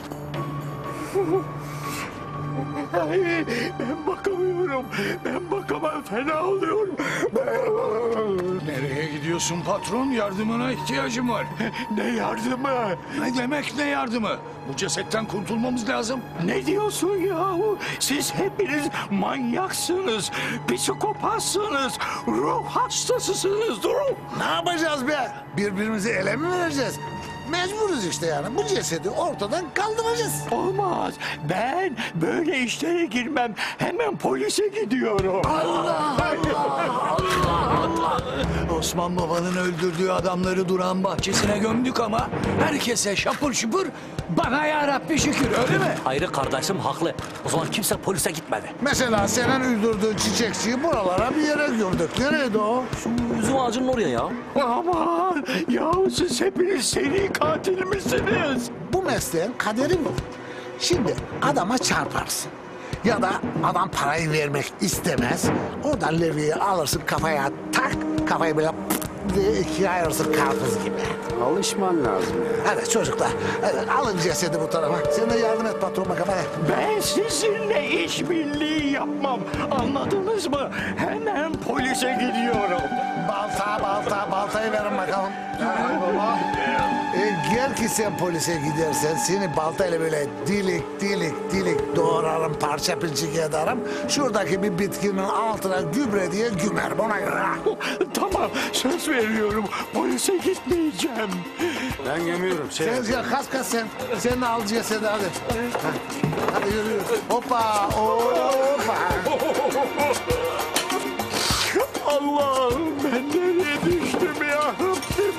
Ay, ben bakamıyorum. Ben bakamam. Fena oluyorum. Nereye gidiyorsun patron? Yardımına ihtiyacım var. Ne yardımı? Ne demek ne yardımı? Bu cesetten kurtulmamız lazım. Ne diyorsun yahu? Siz hepiniz manyaksınız. Psikopatsınız. Ruh hastasısınız. Durun. Ne yapacağız be? Birbirimizi ele mi vereceğiz? Mecburuz işte yani. Bu cesedi ortadan kaldıracağız. Olmaz. Ben böyle işlere girmem. Hemen polise gidiyorum. Osman Baba'nın öldürdüğü adamları durağın bahçesine gömdük ama herkese şapur şupur bana ya Rabbi şükür öyle mi? Hayır kardeşim haklı. O zaman kimse polise gitmedi. Mesela senin öldürdüğün çiçekçiyi buralara bir yere gördük. Nereydi o? Şu üzüm ağacının oraya ya. Aman yahu siz hepiniz seri katil misiniz? Bu mesleğin kaderi bu. Şimdi adama çarparsın. Ya da adam parayı vermek istemez. Oradan levyeyi alırsın kafaya tak. Kafayı böyle diye ikiye ayırırsın karpuz gibi. Alışman lazım ya. Hadi çocuklar hadi alın cesedi bu tarafa. Sen de yardım et patron bakalım hadi. Ben sizinle işbirliği yapmam. Anladınız mı? Hemen polise gidiyorum. Baltayı verin bakalım. Gel ki sen polise gidersen seni baltayla böyle dilik doğrarım, parça pinçik ederim. Şuradaki bir bitkinin altına gübre diye gümerim ona göre. Tamam söz veriyorum polise gitmeyeceğim. Ben gömüyorum. Sen gel kas sen. Sen de al cesedi hadi. Hadi yürü. Hoppa. Allah'ım ben nereye düştüm ya Rabbim?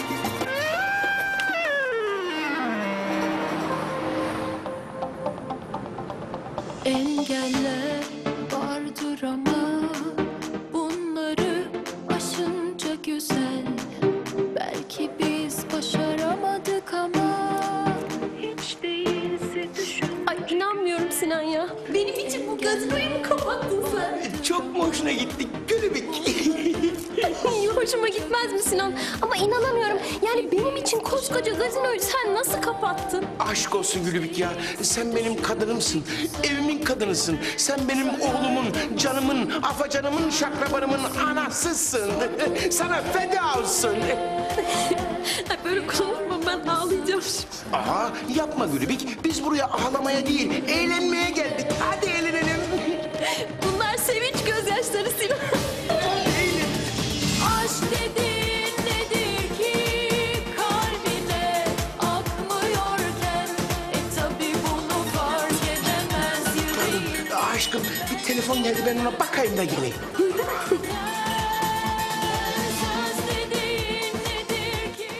Engeller vardır ama bunları aşınca güzel. Belki biz başaramadık ama hiç değilse düşün. Ay inanmıyorum Sinan ya. Benim için bu gazinoyu mu kapattın sen? Çok mu hoşuna gittik Gülübük? Ay, hoşuma gitmez mi Sinan? Ama inanamıyorum. Yani benim için koskoca gazinoyu sen nasıl kapattın? Aşk olsun Gülübük ya. Sen benim kadınımsın. Evimin kadınısın. Sen benim oğlumun, canımın, afacanımın, şakrabanımın anasısın. Sana feda olsun. Ay, böyle konuşma ben ağlayacağım şimdi. Aha yapma Gülübük. Biz buraya ağlamaya değil, eğlenmeye geldik. Hadi eğlenelim. Bunlar sevinç gözyaşları Sinan. Aşk dediğin nedir ki kalbine akmıyorken tabi bunu fark edemez yüreğim. Aşkım bir telefon geldi ben ona bakayım da geleyim. Söz dediğin nedir ki?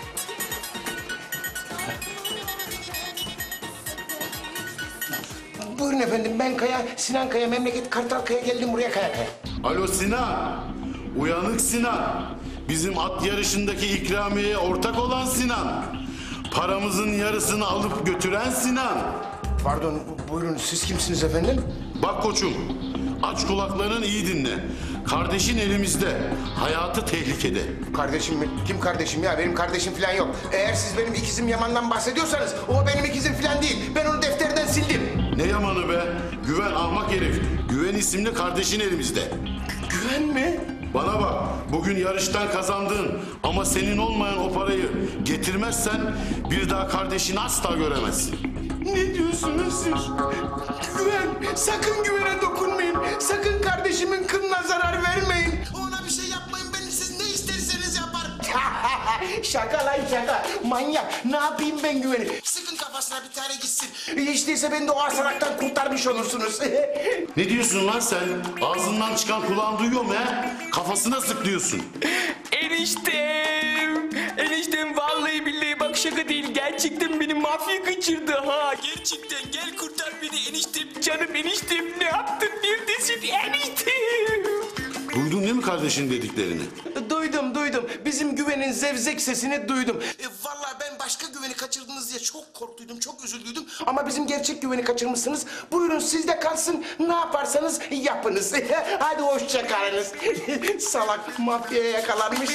Buyurun efendim ben Kaya, Sinan Kaya, memleket Kartalkaya geldim buraya Kaya. Alo Sinan. Uyanık Sinan. Bizim at yarışındaki ikramiyeye ortak olan Sinan. Paramızın yarısını alıp götüren Sinan. Pardon buyurun siz kimsiniz efendim? Bak koçum, aç kulaklarını iyi dinle. Kardeşin elimizde, hayatı tehlikede. Kardeşim mi? Kim kardeşim ya? Benim kardeşim falan yok. Eğer siz benim ikizim Yaman'dan bahsediyorsanız o benim ikizim falan değil. Ben onu defterden sildim. Ne Yaman'ı be? Güven ahmak herif. Güven isimli kardeşin elimizde. Güven mi? Bana bak, bugün yarıştan kazandığın ama senin olmayan o parayı getirmezsen bir daha kardeşini asla göremezsin. Ne diyorsunuz siz? Güven, sakın güvene dokunmayın. Sakın kardeşimin kılına zarar vermeyin. Ona bir şey yapmayın, ben siz ne isterseniz yaparım. Şaka lan şaka. Manyak. Ne yapayım ben güveni? Sıkın kafasına bir tane gitsin. Hiç değilse beni de o hastalıktan kurtarmış olursunuz. Ne diyorsun lan sen? Ağzından çıkan kulağın duyuyor mu he? Kafasına sık diyorsun. Eniştem vallahi billahi bak şaka değil gerçek. gerçekten beni mafya kaçırdı ha. Gerçekten gel kurtar beni eniştem, canım eniştem. Ne yaptın, neredesin eniştem? Duydun değil mi kardeşin dediklerini? Duydum. Bizim Güven'in zevzek sesini duydum. Vallahi ben başka Güven'i kaçırdınız diye çok korktuydum, çok üzüldüydüm. Ama bizim gerçek Güven'i kaçırmışsınız. Buyurun sizde kalsın, ne yaparsanız yapınız. Hadi hoşça kalınız. Salak mafyaya yakalanmış.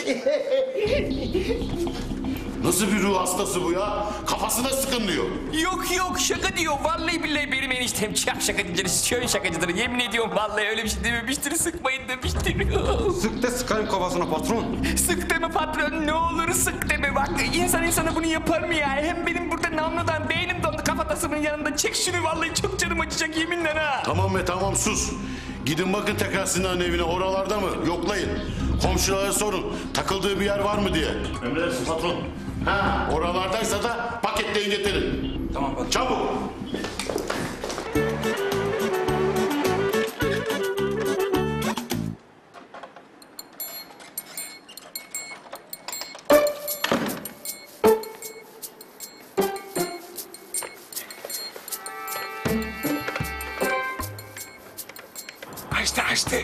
Nasıl bir ruh hastası bu ya? Kafasına sıkın diyor. Yok şaka diyor. Vallahi billahi benim eniştem çok şakacıdır, şöyle şakacıdır. Yemin ediyorum vallahi öyle bir şey dememiştir, sıkmayın demiştir. Sık da sıkarım kafasına patron. Sık deme patron, ne olur sık deme bak. İnsan insana bunu yapar mı ya? Hem benim burada namludan beynim dondu kafatasının yanında. Çek şunu vallahi çok canım acıyacak yeminle ha. Tamam be tamam sus. Gidin bakın tekrar Sinan'ın evine, oralarda mı? Yoklayın. Komşulara sorun, takıldığı bir yer var mı diye. Emredersin patron. Ha, oralardaysa da paketleyin getirin. Tamam patron. Çabuk. Açtı.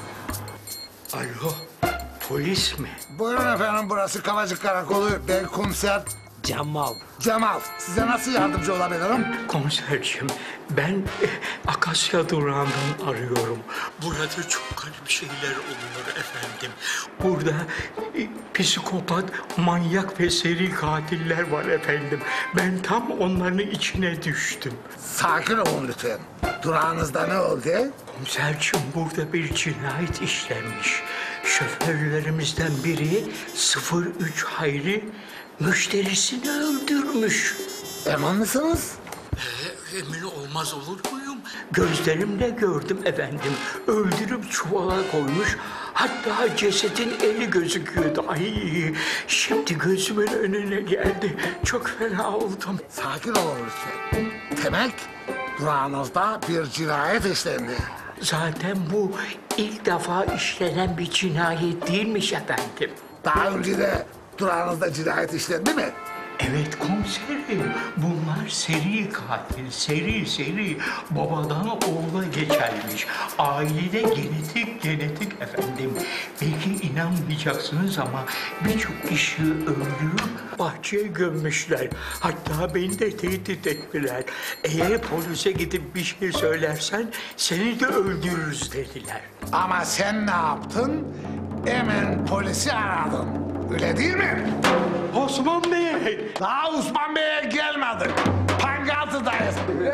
Alo, polis mi? Buyurun efendim, burası Kavacık Karakolu. Ben komiser Cemal. Cemal. Size nasıl yardımcı olabilirim? Komiserciğim, ben Akasya durağından arıyorum. Burada çok garip şeyler oluyor efendim. Burada psikopat, manyak ve seri katiller var efendim. Ben tam onların içine düştüm. Sakin olun lütfen. Durağınızda ne oldu? Komiserciğim, burada bir cinayet işlenmiş. Şoförlerimizden biri 03 Hayri müşterisini öldürmüş. Emin misiniz? Emin olmaz olur muyum? Gözlerimle gördüm efendim. Öldürüp çuvala koymuş. Hatta cesedin eli gözüküyordu. Ay, şimdi gözümün önüne geldi. Çok fena oldum. Sakin olun lütfen. Demek durağınızda bir cinayet işlendi. Zaten bu ilk defa işlenen bir cinayet değilmiş efendim. Daha önce de durağınızda cinayet işlendi mi? Evet komiserim, bunlar seri katil, seri babadan oğula geçermiş. Ailede genetik efendim. Belki inanmayacaksınız ama birçok kişiyi öldürüp bahçeye gömmüşler. Hatta beni de tehdit ettiler. Eğer polise gidip bir şey söylersen seni de öldürürüz dediler. Ama sen ne yaptın? Hemen polisi aradın. Öyle değil mi? Osman Bey! Daha Osman Bey'e gelmedik. Pangaltıdayız.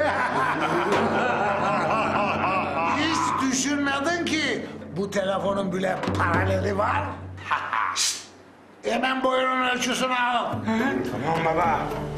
Hiç düşünmedin ki bu telefonun bile paraleli var. Hemen boyunun ölçüsünü alın. Tamam baba.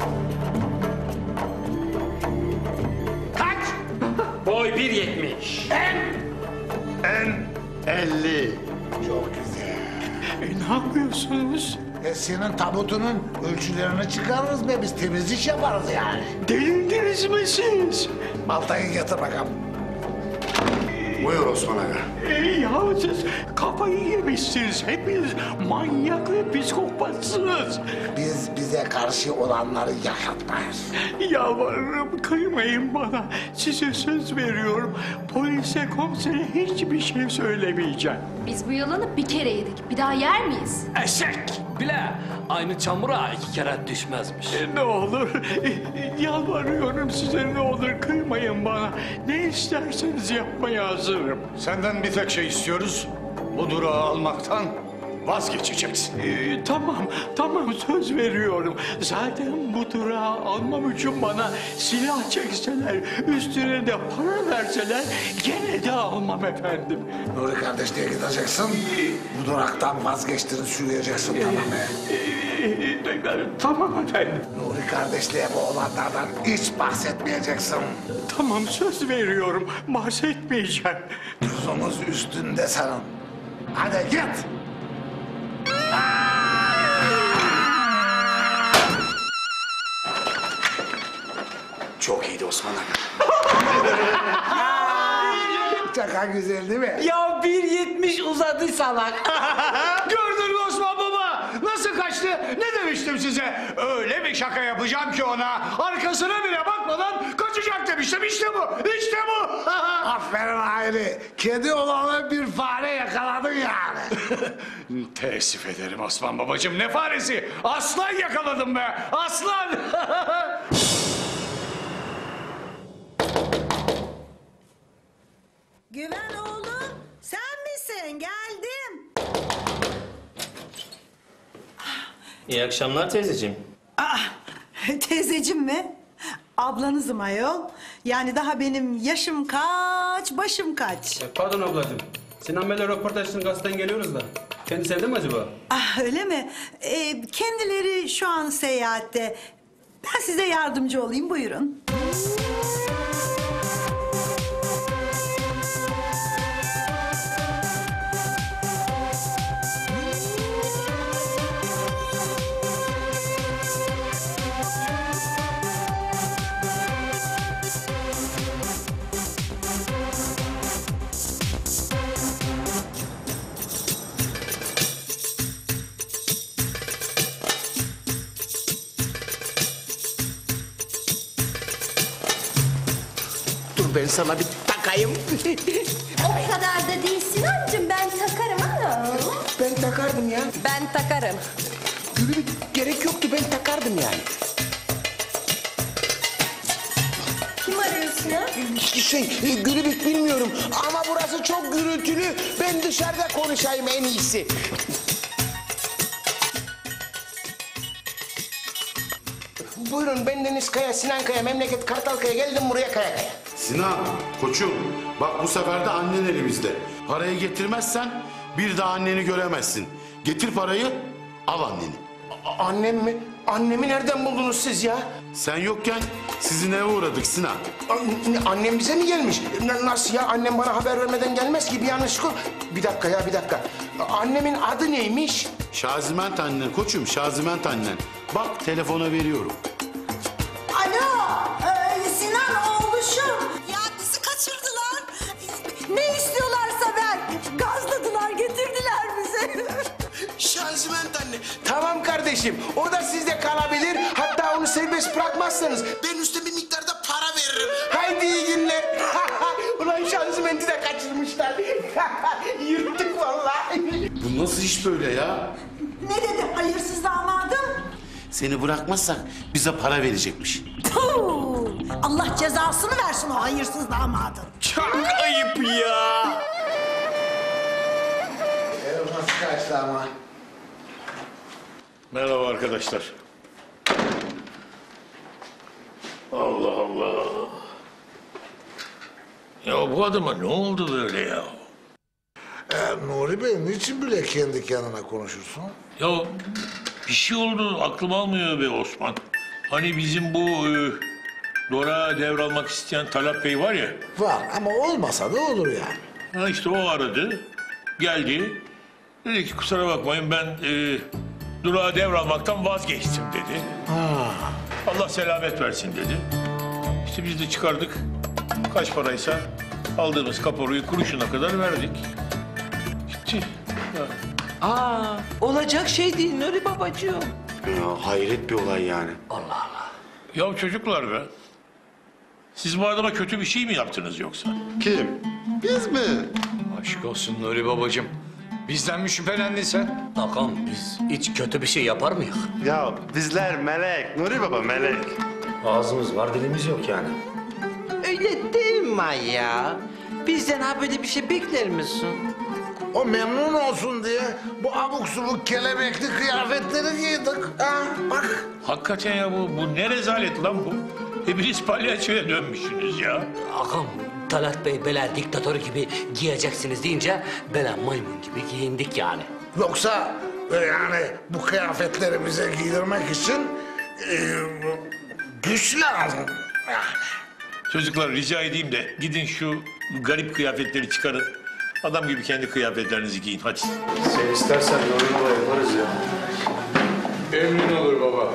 Kaç? Boy 1.70. En 50. Çok güzel. Ne yapıyorsunuz? Senin tabutunun ölçülerini çıkarırız be, biz temiz iş yaparız yani. Delirdiniz mi siz? Baltayı getir bakalım. Buyur Osman Aga. Ya siz kafayı yemişsiniz. Hepiniz manyak ve psikopatsınız. Biz bize karşı olanları yaşatmayız. Yalvarırım, kıymayın bana. Size söz veriyorum. Polise, komisere hiçbir şey söylemeyeceğim. Biz bu yalanı bir kere yedik. Bir daha yer miyiz? Eşek bile aynı çamura 2 kere düşmezmiş. Ne olur, yalvarıyorum size, ne olur kıymayın bana. Ne isterseniz yapmaya hazırım. Senden bir tek şey istiyoruz. Bu durağı almaktan vazgeçeceksin. Tamam söz veriyorum. Zaten bu durağı almam için bana silah çekseler, üstüne de para verseler gene de almam efendim. Nuri kardeşliğe gideceksin. Bu duraktan vazgeçtiğini söyleyeceksin, tamam mı? Tamam efendim. Nuri kardeşliğe bu olanlardan hiç bahsetmeyeceksin. Tamam söz veriyorum. Bahsetmeyeceğim. Tuzumuz üstünde senin. Hadi git. Çok iyiydi Osman Aga. Şaka güzel değil mi? Ya 1.70 uzadı salak. Gördün mü Osman Baba? Nasıl kaçtı? işte ne demiştim size? Öyle bir şaka yapacağım ki ona arkasına bile bakmadan kaçacak demiştim. İşte bu, işte bu. Aferin Hayri. Kedi olanı bir fare yakaladın yani. Teessüf ederim Osman babacığım. Ne faresi? Aslan yakaladım be. Aslan. Güven oğlum, sen misin? Geldim. İyi akşamlar teyzeciğim. Teyzecim mi? Ablanızım ayol. Yani daha benim yaşım kaç, başım kaç. Pardon ablacığım. Sinan Bey'le röportaj için gazeteden geliyoruz da. Kendisi evde mi acaba? Öyle mi? Kendileri şu an seyahatte. Ben size yardımcı olayım, buyurun. Dur ben sana bir takayım. O kadar da değil Sinancığım, ben takarım ama. Ben takardım ya. Ben takarım. Gülübük gerek yoktu, ben takardım yani. Kim arıyorsun ha? Gülübük bilmiyorum ama burası çok gürültülü. Ben dışarıda konuşayım en iyisi. Buyurun, ben Deniz Kaya, Sinan Kaya, memleket Kartalkaya, geldim buraya Kaya Kaya. Sinan, koçum bak bu sefer de annen elimizde. Parayı getirmezsen bir daha anneni göremezsin. Getir parayı, al anneni. Annem mi? Annemi nereden buldunuz siz ya? Sen yokken sizin eve uğradık Sinan. Annem bize mi gelmiş? Nasıl ya? Annem bana haber vermeden gelmez ki, bir yanlışlık. Bir dakika ya, bir dakika. Annemin adı neymiş? Şaziment annen koçum, Şaziment annen. Bak telefona veriyorum. Alo, Sinan oğluşum. Ya bizi kaçırdılar. Ne istiyorlarsa ver. Gazladılar, getirdiler bize. Şanzıment anne. Tamam kardeşim, o da sizde kalabilir. Hatta onu serbest bırakmazsanız ben üstüne bir miktarda para veririm. Haydi iyi günler. Ulan şanzımenti de kaçırmışlar. Yırttık vallahi. Bu nasıl iş böyle ya? Ne dedi hayırsız damadım? Seni bırakmazsak bize para verecekmiş. Puh! Allah cezasını versin o hayırsız damadın. Çok ayıp ya. Nasıl kaçtı ama? Merhaba arkadaşlar. Allah Allah. Ya bu adama ne oldu böyle ya? Nuri Bey, niçin bile kendi kendine konuşursun? Ya bir şey oldu, aklım almıyor be Osman. Hani bizim bu Dora devralmak isteyen Talat Bey var ya. Var ama olmasa da olur yani. Ha işte o aradı, geldi. Dedi ki kusura bakmayın ben Dora devralmaktan vazgeçtim dedi. Allah selamet versin dedi. İşte biz de çıkardık. Kaç paraysa aldığımız kaporuyu kuruşuna kadar verdik. Gitti. Ya. Olacak şey değil Nuri babacığım. Ya hayret bir olay yani. Ya çocuklar be. Siz bu adama kötü bir şey mi yaptınız yoksa? Kim? Biz mi? Aşk olsun Nuri babacığım. Bizden mi şüphelendin sen? Ağam biz hiç kötü bir şey yapar mıyız? Ya bizler melek. Nuri baba melek. Ağzımız var dilimiz yok yani. Öyle değil mi ya? Bizden ha böyle bir şey bekler misin? O memnun olsun diye bu abuk subuk kelebekli kıyafetleri giydik. Ha, bak. Hakikaten ya bu ne rezalet lan bu? Hepiniz palyaçoya dönmüşsünüz ya. Ağam Talat Bey böyle diktatör gibi giyeceksiniz deyince böyle maymun gibi giyindik yani. Yoksa yani bu kıyafetleri bize giydirmek için güç lazım. Çocuklar rica edeyim de gidin şu garip kıyafetleri çıkarın. Adam gibi kendi kıyafetlerinizi giyin hadi. Sen istersen Nuri baba yaparız ya. Emrin olur baba.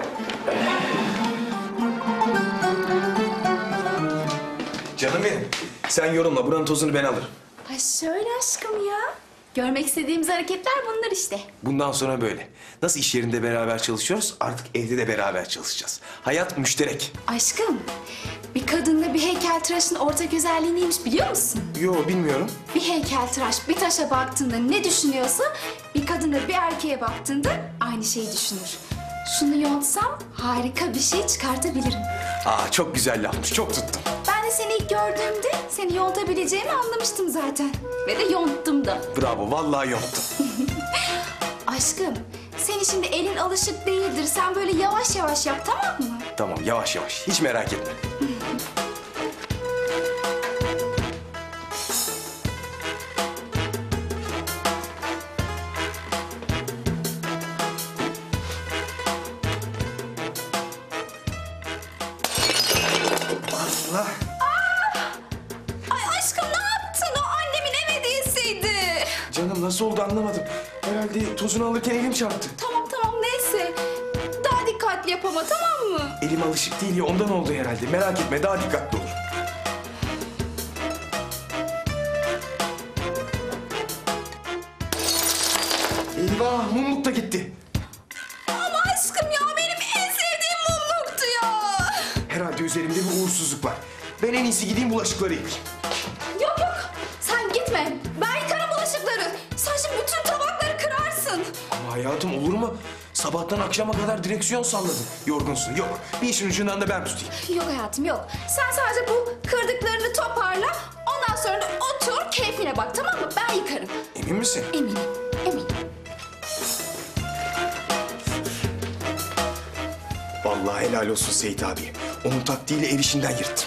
Canım benim. Sen yorulma. Buranın tozunu ben alırım. Ay şöyle aşkım ya. Görmek istediğimiz hareketler bunlar işte. Bundan sonra böyle. Nasıl iş yerinde beraber çalışıyoruz, artık evde de beraber çalışacağız. Hayat müşterek. Aşkım, bir kadınla bir heykeltıraşın ortak özelliği neymiş biliyor musun? Yo, bilmiyorum. Bir heykeltıraş bir taşa baktığında ne düşünüyorsa bir kadın da bir erkeğe baktığında aynı şeyi düşünür. Şunu yontsam harika bir şey çıkartabilirim. Aa, çok güzel lafmış, çok tuttum. Ben de seni ilk gördüğümde seni yontabileceğimi anlamıştım zaten. Ve de yonttum da. Bravo, vallahi yonttum. Aşkım, senin şimdi elin alışık değildir. Sen böyle yavaş yavaş yap, tamam mı? Tamam, yavaş yavaş, hiç merak etme. Allah. Ay aşkım ne yaptın? O annemin ev hediyesiydi. Canım nasıl oldu anlamadım. Herhalde tozunu alırken elim çarptı. Tamam neyse. Daha dikkatli yap ama, tamam mı? Elim alışık değil ya, ondan oldu herhalde. Merak etme, daha dikkatli olur. Eyvah, mumluk da gitti. Ama aşkım ya, benim en sevdiğim mumluktu ya. Herhalde üzerimde bir uğursuzluk var. Ben en iyisi gideyim bulaşıkları yıkayayım. Yok sen gitme. Ben yıkarım bulaşıkları. Sen şimdi bütün tabakları kırarsın. Ama hayatım olur mu? Sabahtan akşama kadar direksiyon salladın. Yorgunsun. Yok, bir işin ucundan da ben tutayım. Yok hayatım yok. Sen sadece bu kırdıklarını toparla. Ondan sonra da otur keyfine bak, tamam mı? Ben yıkarım. Emin misin? Eminim. Vallahi helal olsun Seyit abi. Onun taktiğiyle ev işinden yırttım.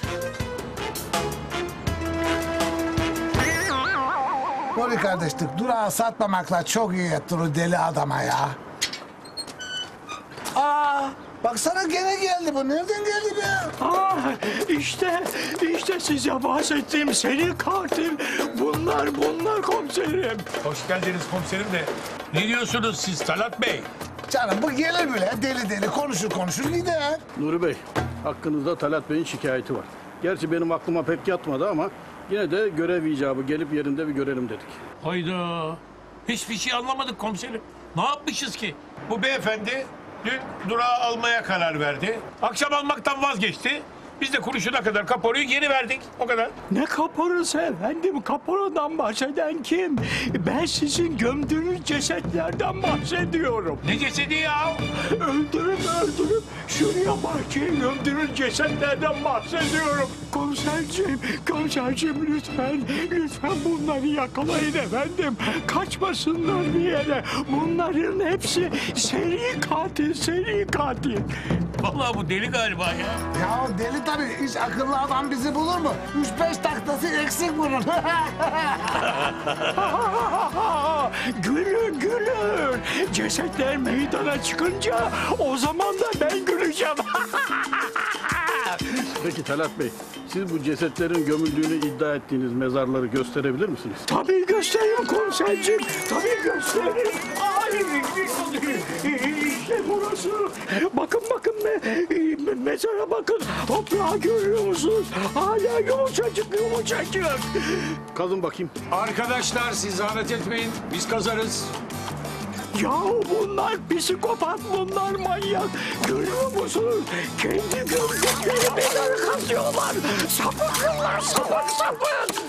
Nuri kardeşlik, durağı satmamakla çok iyi ettin o deli adama ya. Aa, baksana gene geldi bu. Nereden geldi be? İşte size bahsettiğim seri katil. Bunlar komiserim. Hoş geldiniz komiserim de. Ne diyorsunuz siz Talat Bey? Canım bu gelir bile deli konuşur gider. Nuri Bey, hakkınızda Talat Bey'in şikayeti var. Gerçi benim aklıma pek yatmadı ama yine de görev icabı gelip yerinde bir görelim dedik. Hayda. Hiçbir şey anlamadık komiserim. Ne yapmışız ki? Bu beyefendi dün durağı almaya karar verdi. Akşam almaktan vazgeçti. Biz de kuruşuna kadar kaporuyu geri verdik. O kadar. Ne kaporası efendim? Kaporadan bahseden kim? Ben sizin gömdüğünüz cesetlerden bahsediyorum. Ne cesedi ya? Öldürüp şuraya bahçeye gömdüğünüz cesetlerden bahsediyorum. Komiserciğim lütfen bunları yakalayın efendim. Kaçmasınlar bir yere. Bunların hepsi seri katil. Vallahi bu deli galiba ya. Ya deli tabii. Hiç akıllı adam bizi bulur mu? 3-5 taktası eksik bunun. Gülün. Cesetler meydana çıkınca o zaman da ben güleceğim. Peki Talat Bey, siz bu cesetlerin gömüldüğünü iddia ettiğiniz mezarları gösterebilir misiniz? Tabii göstereyim komiserciğim. Tabii göstereyim. İşte burası. Bakın mezara bakın. Toprağı görüyor musunuz? Hala yumuşacık. Kazın bakayım. Arkadaşlar siz zahmet etmeyin. Biz kazarız. Yahu bunlar psikopat, bunlar manyak. Görüyor musunuz? Kendi gördükleri mezarı kazıyorlar. Sapıklar, sapık.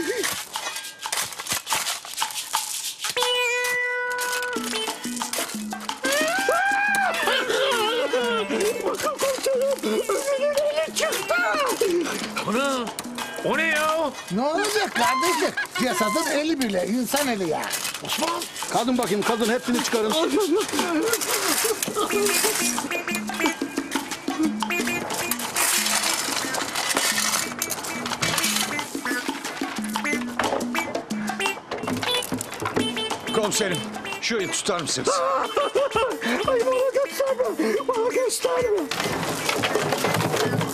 Bakın komiserim, ölünün eli çıktı. Ana, o ne ya? Ne olacak kardeşim? Cesadın eli bile, insan eli ya. Osman. Kazın bakayım, hepsini çıkarın. Komiserim, şu el tutar mısınız? Ay bana gösterme.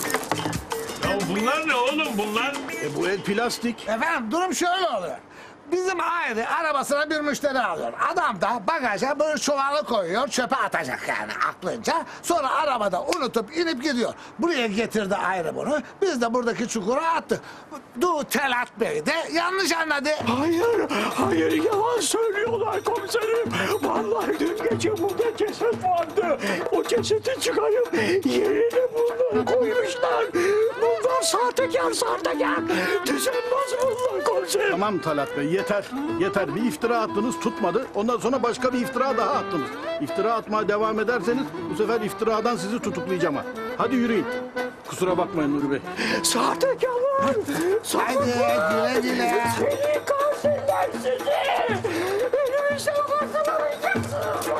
Ya bunlar ne oğlum bunlar? Bu el plastik. Efendim durum şöyle oluyor. bizim aile arabasına bir müşteri alıyor. Adam da bagaja bir çuvalı koyuyor, çöpe atacak yani aklınca. Sonra arabada unutup inip gidiyor. Buraya getirdi ayrı bunu. Biz de buradaki çukura attık. Telat Bey de yanlış anladı. Hayır yalan söylüyorlar komiserim. Vallahi dün gece burada ceset vardı. O cesedi çıkarıp yerine bunları koymuşlar. Bunlar sahtekar. Düzenbaz bunlar komiserim. Tamam Talat Bey yeter. Yeter. Bir iftira attınız tutmadı. Ondan sonra başka bir iftira daha attınız. İftira atmaya devam ederseniz bu sefer iftiradan sizi tutuklayacağım ha. Hadi yürüyün. Kusura bakmayın Nuri Bey. Sahtekarlar. Hadi güle güle. Seni katiller sizi. Benim işe bakılamayacaksınız.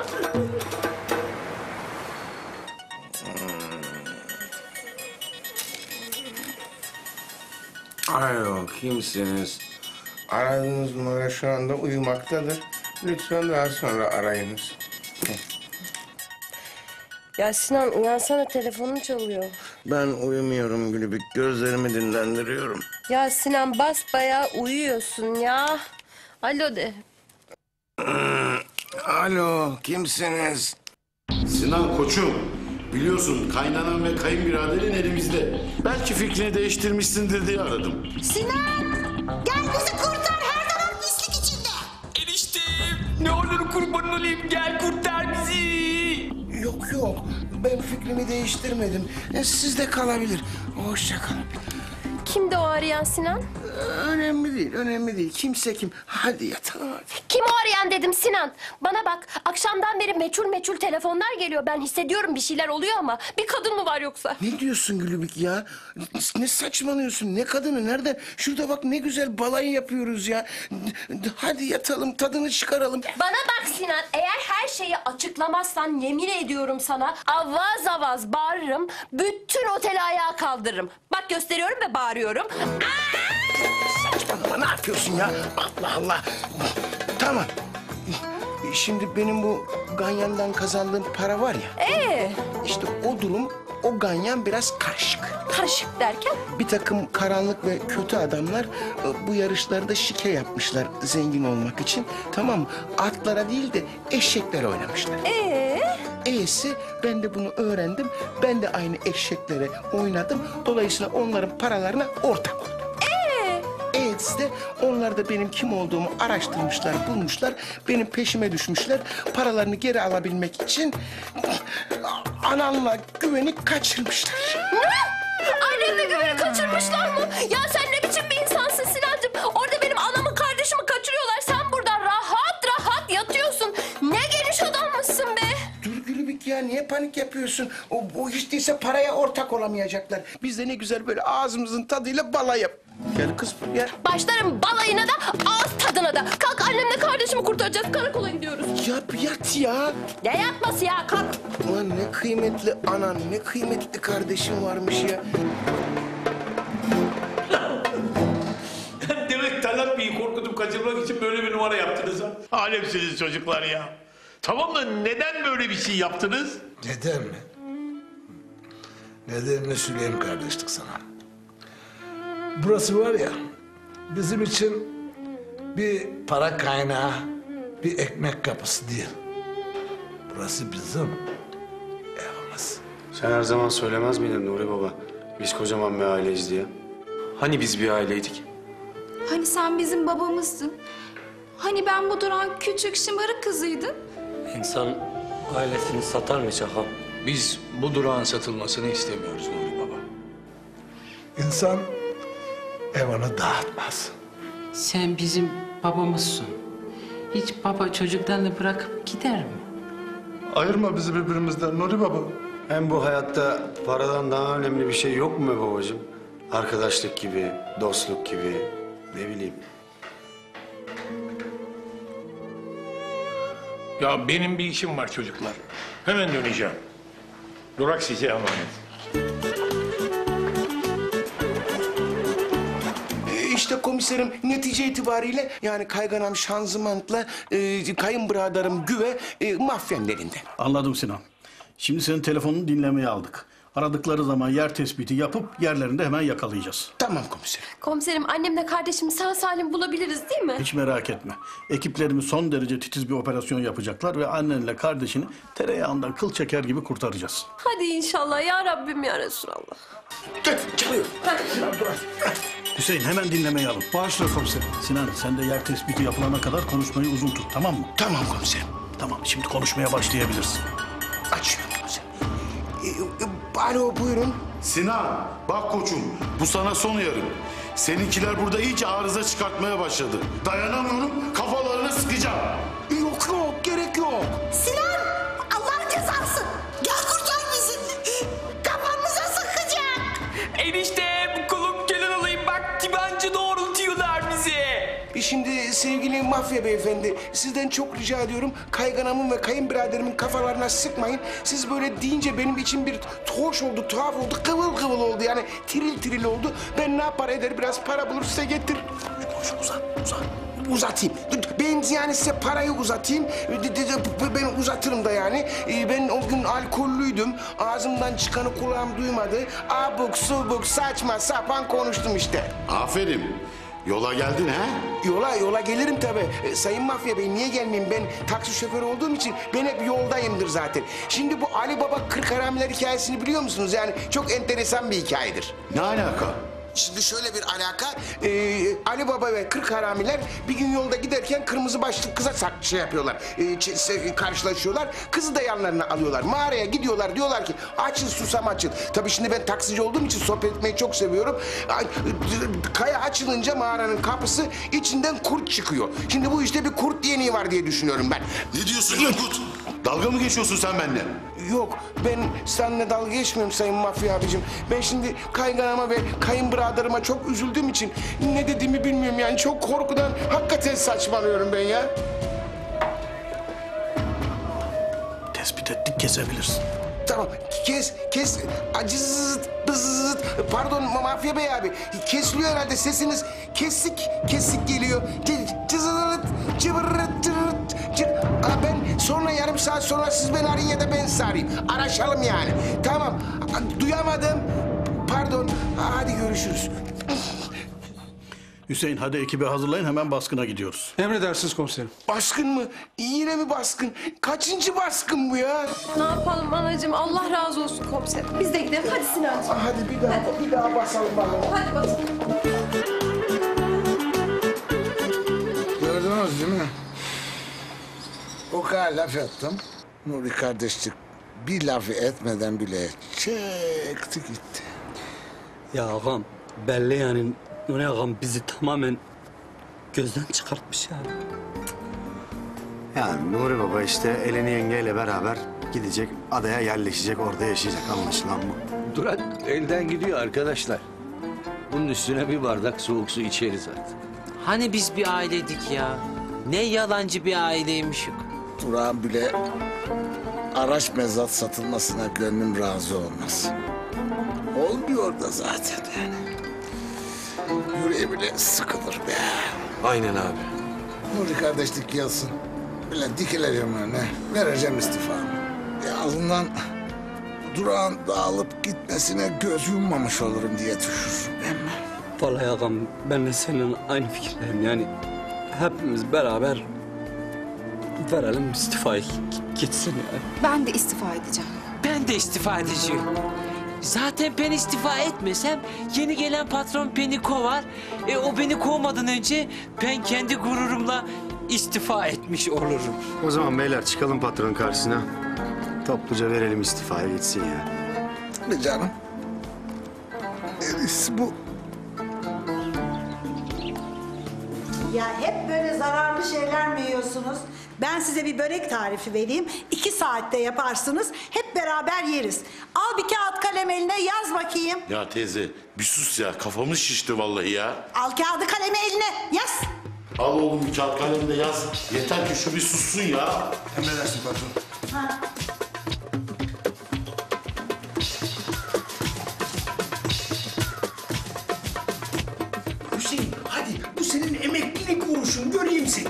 Alo, kimsiniz? Aradığınız numara şu anda uyumaktadır. Lütfen daha sonra arayınız. Ya Sinan uyansana, telefonun çalıyor. Ben uyumuyorum Gülübük, gözlerimi dinlendiriyorum. Ya Sinan basbayağı uyuyorsun ya. Alo de. Alo, kimsiniz? Sinan koçum, biliyorsun kaynanan ve kayınbiraderin elimizde. Belki fikrini değiştirmişsindir diye aradım. Sinan gel bizi kurtar, her zaman pislik içinde. Eniştem ne olur kurban olayım, gel kurtar bizi. Yok, ben fikrimi değiştirmedim. Sizde kalabilir. Hoşça kalın. Kimdi o arayan Sinan? Önemli değil. Kimse kim. Hadi yatalım hadi. Kim o arayan dedim Sinan. Bana bak, akşamdan beri meçhul telefonlar geliyor. Ben hissediyorum bir şeyler oluyor ama bir kadın mı var yoksa? Ne diyorsun Gülübük ya? Ne saçmalıyorsun? Ne kadını? Nereden? Şurada bak ne güzel balayı yapıyoruz ya. Hadi yatalım, tadını çıkaralım. Bana bak Sinan, eğer her şeyi açıklamazsan yemin ediyorum sana avaz avaz bağırırım. Bütün oteli ayağa kaldırırım. Bak gösteriyorum ve bağırıyorum. Saçmalama, ne yapıyorsun ya? Allah Allah. Tamam. Şimdi benim bu ganyandan kazandığım para var ya. İşte o durum, o ganyan biraz karışık. Karışık derken? Bir takım karanlık ve kötü adamlar bu yarışlarda şike yapmışlar zengin olmak için. Tamam mı? Atlara değil de eşeklere oynamışlar. E'si ben de bunu öğrendim. Ben de aynı eşeklere oynadım. Dolayısıyla onların paralarına ortak oldum. E'si de onlar da benim kim olduğumu araştırmışlar, bulmuşlar. Benim peşime düşmüşler. Paralarını geri alabilmek için ananla Güven'i kaçırmışlar. Ne? Annemle Güven'i kaçırmışlar mı? Ya sen ne biçim bir insansın Sinancığım? Orada benim anamı kardeşimi kaçırıyorlar. Sen buradan rahat rahat yatıyorsun. Ne geniş adammışsın be. Dur Gülübük ya, niye panik yapıyorsun? O hiç değilse paraya ortak olamayacaklar. Biz de ne güzel böyle ağzımızın tadıyla balay yap. Gel kız gel. Başlarım balayına da ağız tadına da. Kalk, annemle kardeşimi kurtaracağız. Karakola gidiyoruz. Yat ya. Ne yatması ya, kalk. Ulan ne kıymetli anan, ne kıymetli kardeşim varmış ya. Demek Talat Bey'i korkutup kaçırmak için böyle bir numara yaptınız ha? Alemsiniz çocuklar ya. Tamam da neden böyle bir şey yaptınız? Neden mi? Nedenini söyleyeyim kardeşlik sana. Burası var ya, bizim için bir para kaynağı, bir ekmek kapısı değil. Burası bizim evimiz. Sen her zaman söylemez miydin Nuri Baba? Biz kocaman bir aileyiz diye. Hani biz bir aileydik? Hani sen bizim babamızdın. Hani ben bu duran küçük şımarık kızıydım. İnsan ailesini satar mı Çakal? Biz bu durağın satılmasını istemiyoruz Nuri Baba. İnsan evini dağıtmaz. Sen bizim babamızsın. Hiç baba çocuklarını bırakıp gider mi? Ayırma bizi birbirimizden Nuri Baba. Hem bu hayatta paradan daha önemli bir şey yok mu be babacığım? Arkadaşlık gibi, dostluk gibi, ne bileyim. Ya benim bir işim var çocuklar. Hemen döneceğim. Durak size emanet. İşte komiserim netice itibariyle yani kayganam Şanzıman'la kayınbiradarım Güve mafyanın elinde. Anladım Sinan. Şimdi senin telefonunu dinlemeye aldık. Aradıkları zaman yer tespiti yapıp yerlerinde hemen yakalayacağız. Tamam komiserim. Komiserim annemle kardeşimi sağ salim bulabiliriz değil mi? Hiç merak etme. Ekiplerimiz son derece titiz bir operasyon yapacaklar ve annenle kardeşini tereyağından kıl çeker gibi kurtaracağız. Hadi inşallah ya Rabbim ya Resulallah. Çıkıyor. Hüseyin hemen dinlemeyi alın. Başla komiserim. Sinan sen de yer tespiti yapılana kadar konuşmayı uzun tut, tamam mı? Tamam komiserim. Tamam, şimdi konuşmaya başlayabilirsin. Açıyorum komiserim. Alo buyurun. Sinan, bak koçum, bu sana son uyarım. Seninkiler burada iyice arıza çıkartmaya başladı. Dayanamıyorum, kafalarını sıkacağım. Yok, gerek yok. Sinan! Allah'ın cezası! Gel kurtar bizi! Kafamıza sıkacak! Enişte kulum gelin olayım bak tibancı doğrultuyorlar bizi. Şimdi sevgili mafya beyefendi, sizden çok rica ediyorum kayganamın ve kayınbiraderimin kafalarına sıkmayın. Siz böyle deyince benim için bir hoş oldu, tuhaf oldu, kıvıl kıvıl oldu yani tiril tiril oldu. Ben ne yapar eder biraz para bulur size getir. Uzat. Uzatayım. Ben yani size parayı uzatayım. Ben uzatırım da yani. Ben o gün alkollüydüm. Ağzımdan çıkanı kulağım duymadı. Abuk subuk saçma sapan konuştum işte. Aferin. Yola geldin ha? Yola gelirim tabii. Sayın Mafya Bey niye gelmeyeyim? Ben taksi şoförü olduğum için ben hep yoldayımdır zaten. Şimdi bu Ali Baba 40 haramiler hikayesini biliyor musunuz? Yani çok enteresan bir hikayedir. Ne alaka? Şimdi şöyle bir alaka, Ali Baba ve 40 haramiler bir gün yolda giderken kırmızı başlı kıza yapıyorlar, karşılaşıyorlar. Kızı da yanlarına alıyorlar, mağaraya gidiyorlar, diyorlar ki açıl susam açıl. Tabii şimdi ben taksici olduğum için sohbet etmeyi çok seviyorum. Kaya açılınca mağaranın kapısı içinden kurt çıkıyor. Şimdi bu işte bir kurt yeniği var diye düşünüyorum ben. Ne diyorsun Yankut? Dalga mı geçiyorsun sen benimle? Yok, ben seninle dalga geçmiyorum Sayın Mafya abicim. Ben şimdi kayganama ve kayınbiraderime çok üzüldüğüm için ne dediğimi bilmiyorum yani. Çok korkudan hakikaten saçmalıyorum ben ya. Tespit ettik, kesebilirsin. Tamam, kes. Acızızıt, bızızıt. Pardon Mafya Bey abi. Kesiliyor herhalde sesiniz. Kesik geliyor. Cızırıt, cıvırıt, cırıt. Ben sonra yarım saat sonra siz beni arayın ya da ben sizi arayayım. Araşalım yani. Tamam, duyamadım. Pardon, hadi görüşürüz. Hüseyin hadi ekibi hazırlayın, hemen baskına gidiyoruz. Emredersiniz komiserim. Baskın mı? Yine mi baskın? Kaçıncı baskın bu ya? Ne yapalım anacığım Allah razı olsun komiserim. Biz de gidelim hadi Sinancığım. Hadi bir daha basalım bakalım. Hadi basalım. Gördünüz değil mi? O kadar laf ettim. Nuri kardeşlik bir lafı etmeden bile çekti gitti. Ya ağam belli yani Nuri ağam bizi tamamen gözden çıkartmış ya. Yani Nuri Baba işte Eleni yengeyle beraber gidecek, adaya yerleşecek, orada yaşayacak, anlaşılan bu. Durak elden gidiyor arkadaşlar. Bunun üstüne bir bardak soğuk su içeriz artık. Hani biz bir aileydik ya? Ne yalancı bir aileymişik. Duran bile araç mezat satılmasına gönlüm razı olmaz. Olmuyor da zaten yani. Yüreği bile sıkılır be. Aynen abi. Nuri kardeşlik gelsin. Bile dikileceğim önüne. Vereceğim istifamı. Ağzından Duran dağılıp gitmesine göz yummamış olurum diye düşünürüm. Vallahi ağam ben de senin aynı fikirdeyim yani. Hepimiz beraber verelim istifayı gitsin yani. Ben de istifa edeceğim. Ben de istifa edeceğim. Zaten ben istifa etmesem yeni gelen patron beni kovar. O beni kovmadan önce ben kendi gururumla istifa etmiş olurum. O zaman beyler çıkalım patronun karşısına. Topluca verelim istifaya gitsin ya. Tabii canım. En iyisi bu. Ya hep böyle zararlı şeyler mi yiyorsunuz? Ben size bir börek tarifi vereyim. 2 saatte yaparsınız. Hep beraber yeriz. Al bir kağıt kalem eline yaz bakayım. Ya teyze bir sus ya, kafamız şişti vallahi ya. Al kağıdı kalemi eline yaz. Al oğlum bir kağıt kalem de yaz. Yeter ki şu bir sussun ya. Emredersin patron. Ha. Hüseyin hadi bu senin emeklilik vuruşun göreyim seni.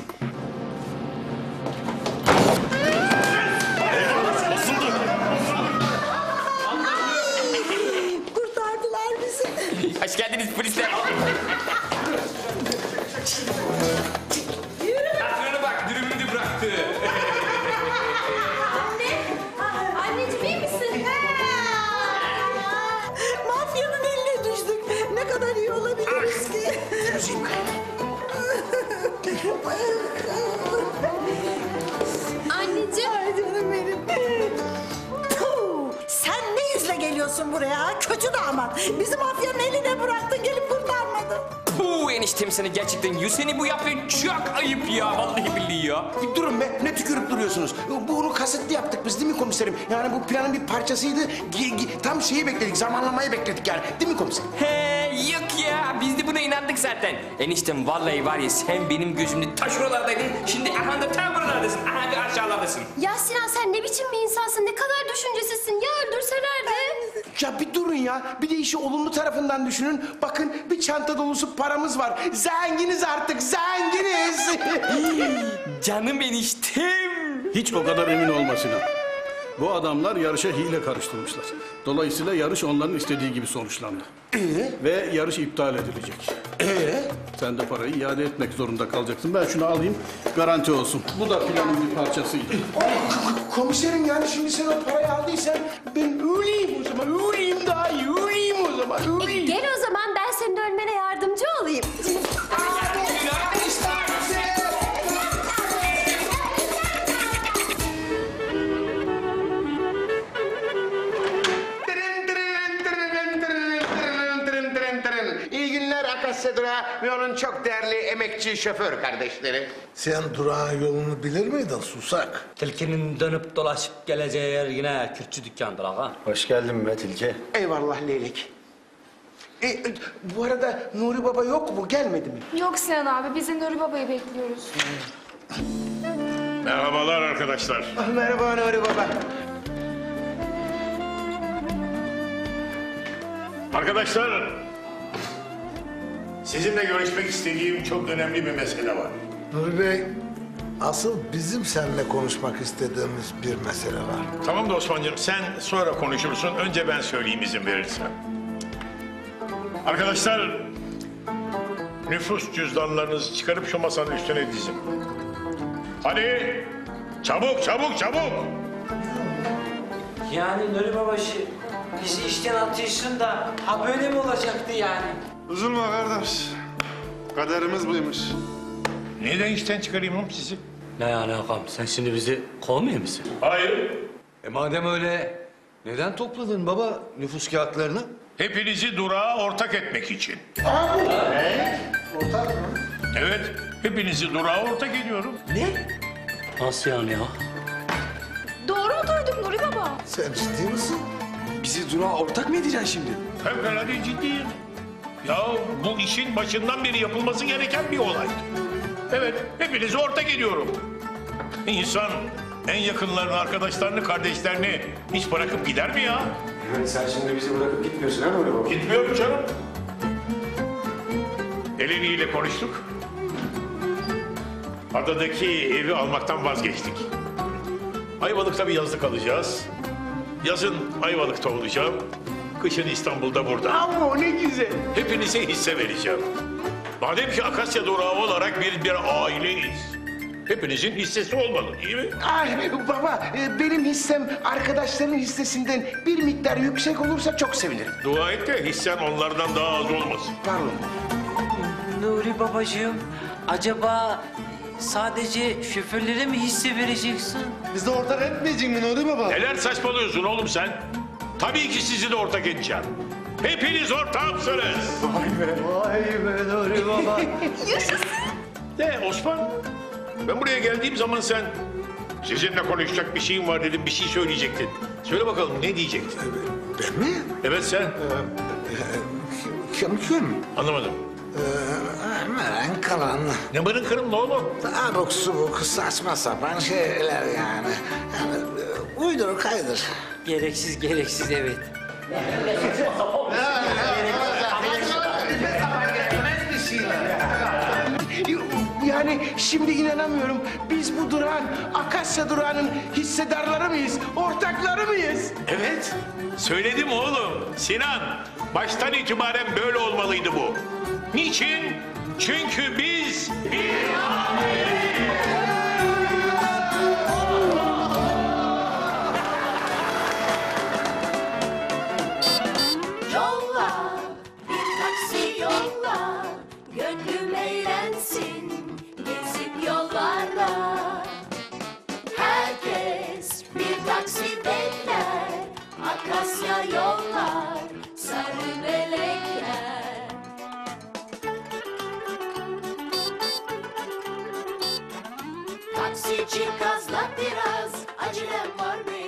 Anneciğim iyi misin? Mafyanın eline düştük. Ne kadar iyi olabiliriz ki? Anneciğim. Ay canım benim. Puh, sen ne yüzle geliyorsun buraya? Kötü damat. Bizi mafyanın eline bıraktın, gelip kurtarmadın. Puh eniştem sana gerçekten yüz seni bu yaptığın çok ayıp ya. Vallahi billahi ya. Bir durun be, ne tükürüp duruyorsunuz? Bunu kasıtlı yaptık biz değil mi komiserim? Yani bu planın bir parçasıydı. Tam şeyi bekledik, zamanlamayı bekledik yani. Değil mi komiserim? He yok ya biz de buna inandık zaten. Eniştem vallahi var ya sen benim gözümde taş oralardaydın. Şimdi aha da tam buralardasın. Aha da aşağılardasın. Ya Sinan sen ne biçim bir insansın? Ne kadar düşüncesizsin. Ya öldürselerdi. Ya bir durun ya. Bir de işi olumlu tarafından düşünün. Bakın bir çanta dolusu paramız var. Zenginiz artık, zenginiz. Canım eniştem. Hiç o kadar emin olma Sinan. Bu adamlar yarışa hile karıştırmışlar. Dolayısıyla yarış onların istediği gibi sonuçlandı. Ve yarış iptal edilecek. Sen de parayı iade etmek zorunda kalacaksın. Ben şunu alayım, garanti olsun. Bu da planın bir parçasıydı. Komiserim yani şimdi sen o parayı aldıysan ben öleyim o zaman. Öleyim daha iyi. Öleyim o zaman. Öleyim. Gel o zaman ben senin ölmene yardımcı olayım. İyi günler Akasya Durağı ve onun çok değerli emekçi şoför kardeşleri. Sen durağın yolunu bilir miydin susak? Tilkinin dönüp dolaşıp geleceği yer yine Kürtçü dükkandır ağa. Hoş geldin be Tilki. Eyvallah Leylik. Bu arada Nuri Baba yok mu? Gelmedi mi? Yok Sinan abi biz de Nuri Baba'yı bekliyoruz. Merhabalar arkadaşlar. Merhaba Nuri Baba. Arkadaşlar, sizinle görüşmek istediğim çok önemli bir mesele var. Nuri Bey, asıl bizim seninle konuşmak istediğimiz bir mesele var. Tamam da Osman'cığım sen sonra konuşursun. Önce ben söyleyeyim izin verirsen. Arkadaşlar, nüfus cüzdanlarınızı çıkarıp şu masanın üstüne dizin. Hadi çabuk çabuk çabuk. Yani Nuri Babaşı bizi işten atıyorsun da ha böyle mi olacaktı yani? Üzülme kardeş. Kaderimiz buymuş. Neden işten çıkarayım oğlum sizi? Ne yani ağam sen şimdi bizi kovmuyor musun? Hayır. Madem öyle neden topladın baba nüfus kağıtlarını? Hepinizi durağa ortak etmek için. Ortak mı? Evet, hepinizi durağa ortak ediyorum. Ne? Nasıl yani ya? Doğru mu duydum Nuri Baba? Sen ciddi misin? Bizi durağa ortak mı edeceksin şimdi? Fevkalade ciddiyim. Ya bu işin başından beri yapılması gereken bir olay. Evet, hepinizi ortak ediyorum. İnsan en yakınlarını, arkadaşlarını, kardeşlerini hiç bırakıp gider mi ya? Yani sen şimdi bizi bırakıp gitmiyorsun ha Nuri Baba? Gitmiyorum canım. Eleni ile konuştuk. Adadaki evi almaktan vazgeçtik. Ayvalık'ta bir yazlık alacağız. Yazın Ayvalık'ta olacağım. Kışın İstanbul'da burada. Ama ne güzel. Hepinize hisse vereceğim. Madem ki Akasya Durağı olarak bir aileyiz. Hepinizin hissesi olmalı değil mi? Ay baba, benim hissem arkadaşların hissesinden bir miktar yüksek olursa çok sevinirim. Dua et de hissen onlardan daha az olmasın. Pardon. Nuri Babacığım acaba sadece şoförlere mi hisse vereceksin? Biz de ortak etmeyecek mi Nuri Baba? Neler saçmalıyorsun oğlum sen? Tabii ki sizi de ortak edeceğim. Hepiniz ortağımsınız. Vay be Nuri Baba. De Osman, ben buraya geldiğim zaman sen sizinle konuşacak bir şeyim var dedim, bir şey söyleyecektin. Söyle bakalım ne diyecektin? Ben mi? Evet sen. Kim? Anlamadım. Meren kalan. Ne mırın kırım ne oğlum? Abuk subuk saçma sapan şeyler yani. Yani uydur kaydır. Gereksiz evet. Yani şimdi inanamıyorum. Biz bu durağın, Akasya Durağı'nın hissedarları mıyız? Ortakları mıyız? Evet. Söyledim oğlum. Sinan, baştan itibaren böyle olmalıydı bu. Niçin? Çünkü biz... taksi bekler, akasya yollar, sarı melekler. Taksici gazla biraz, acelem var benim.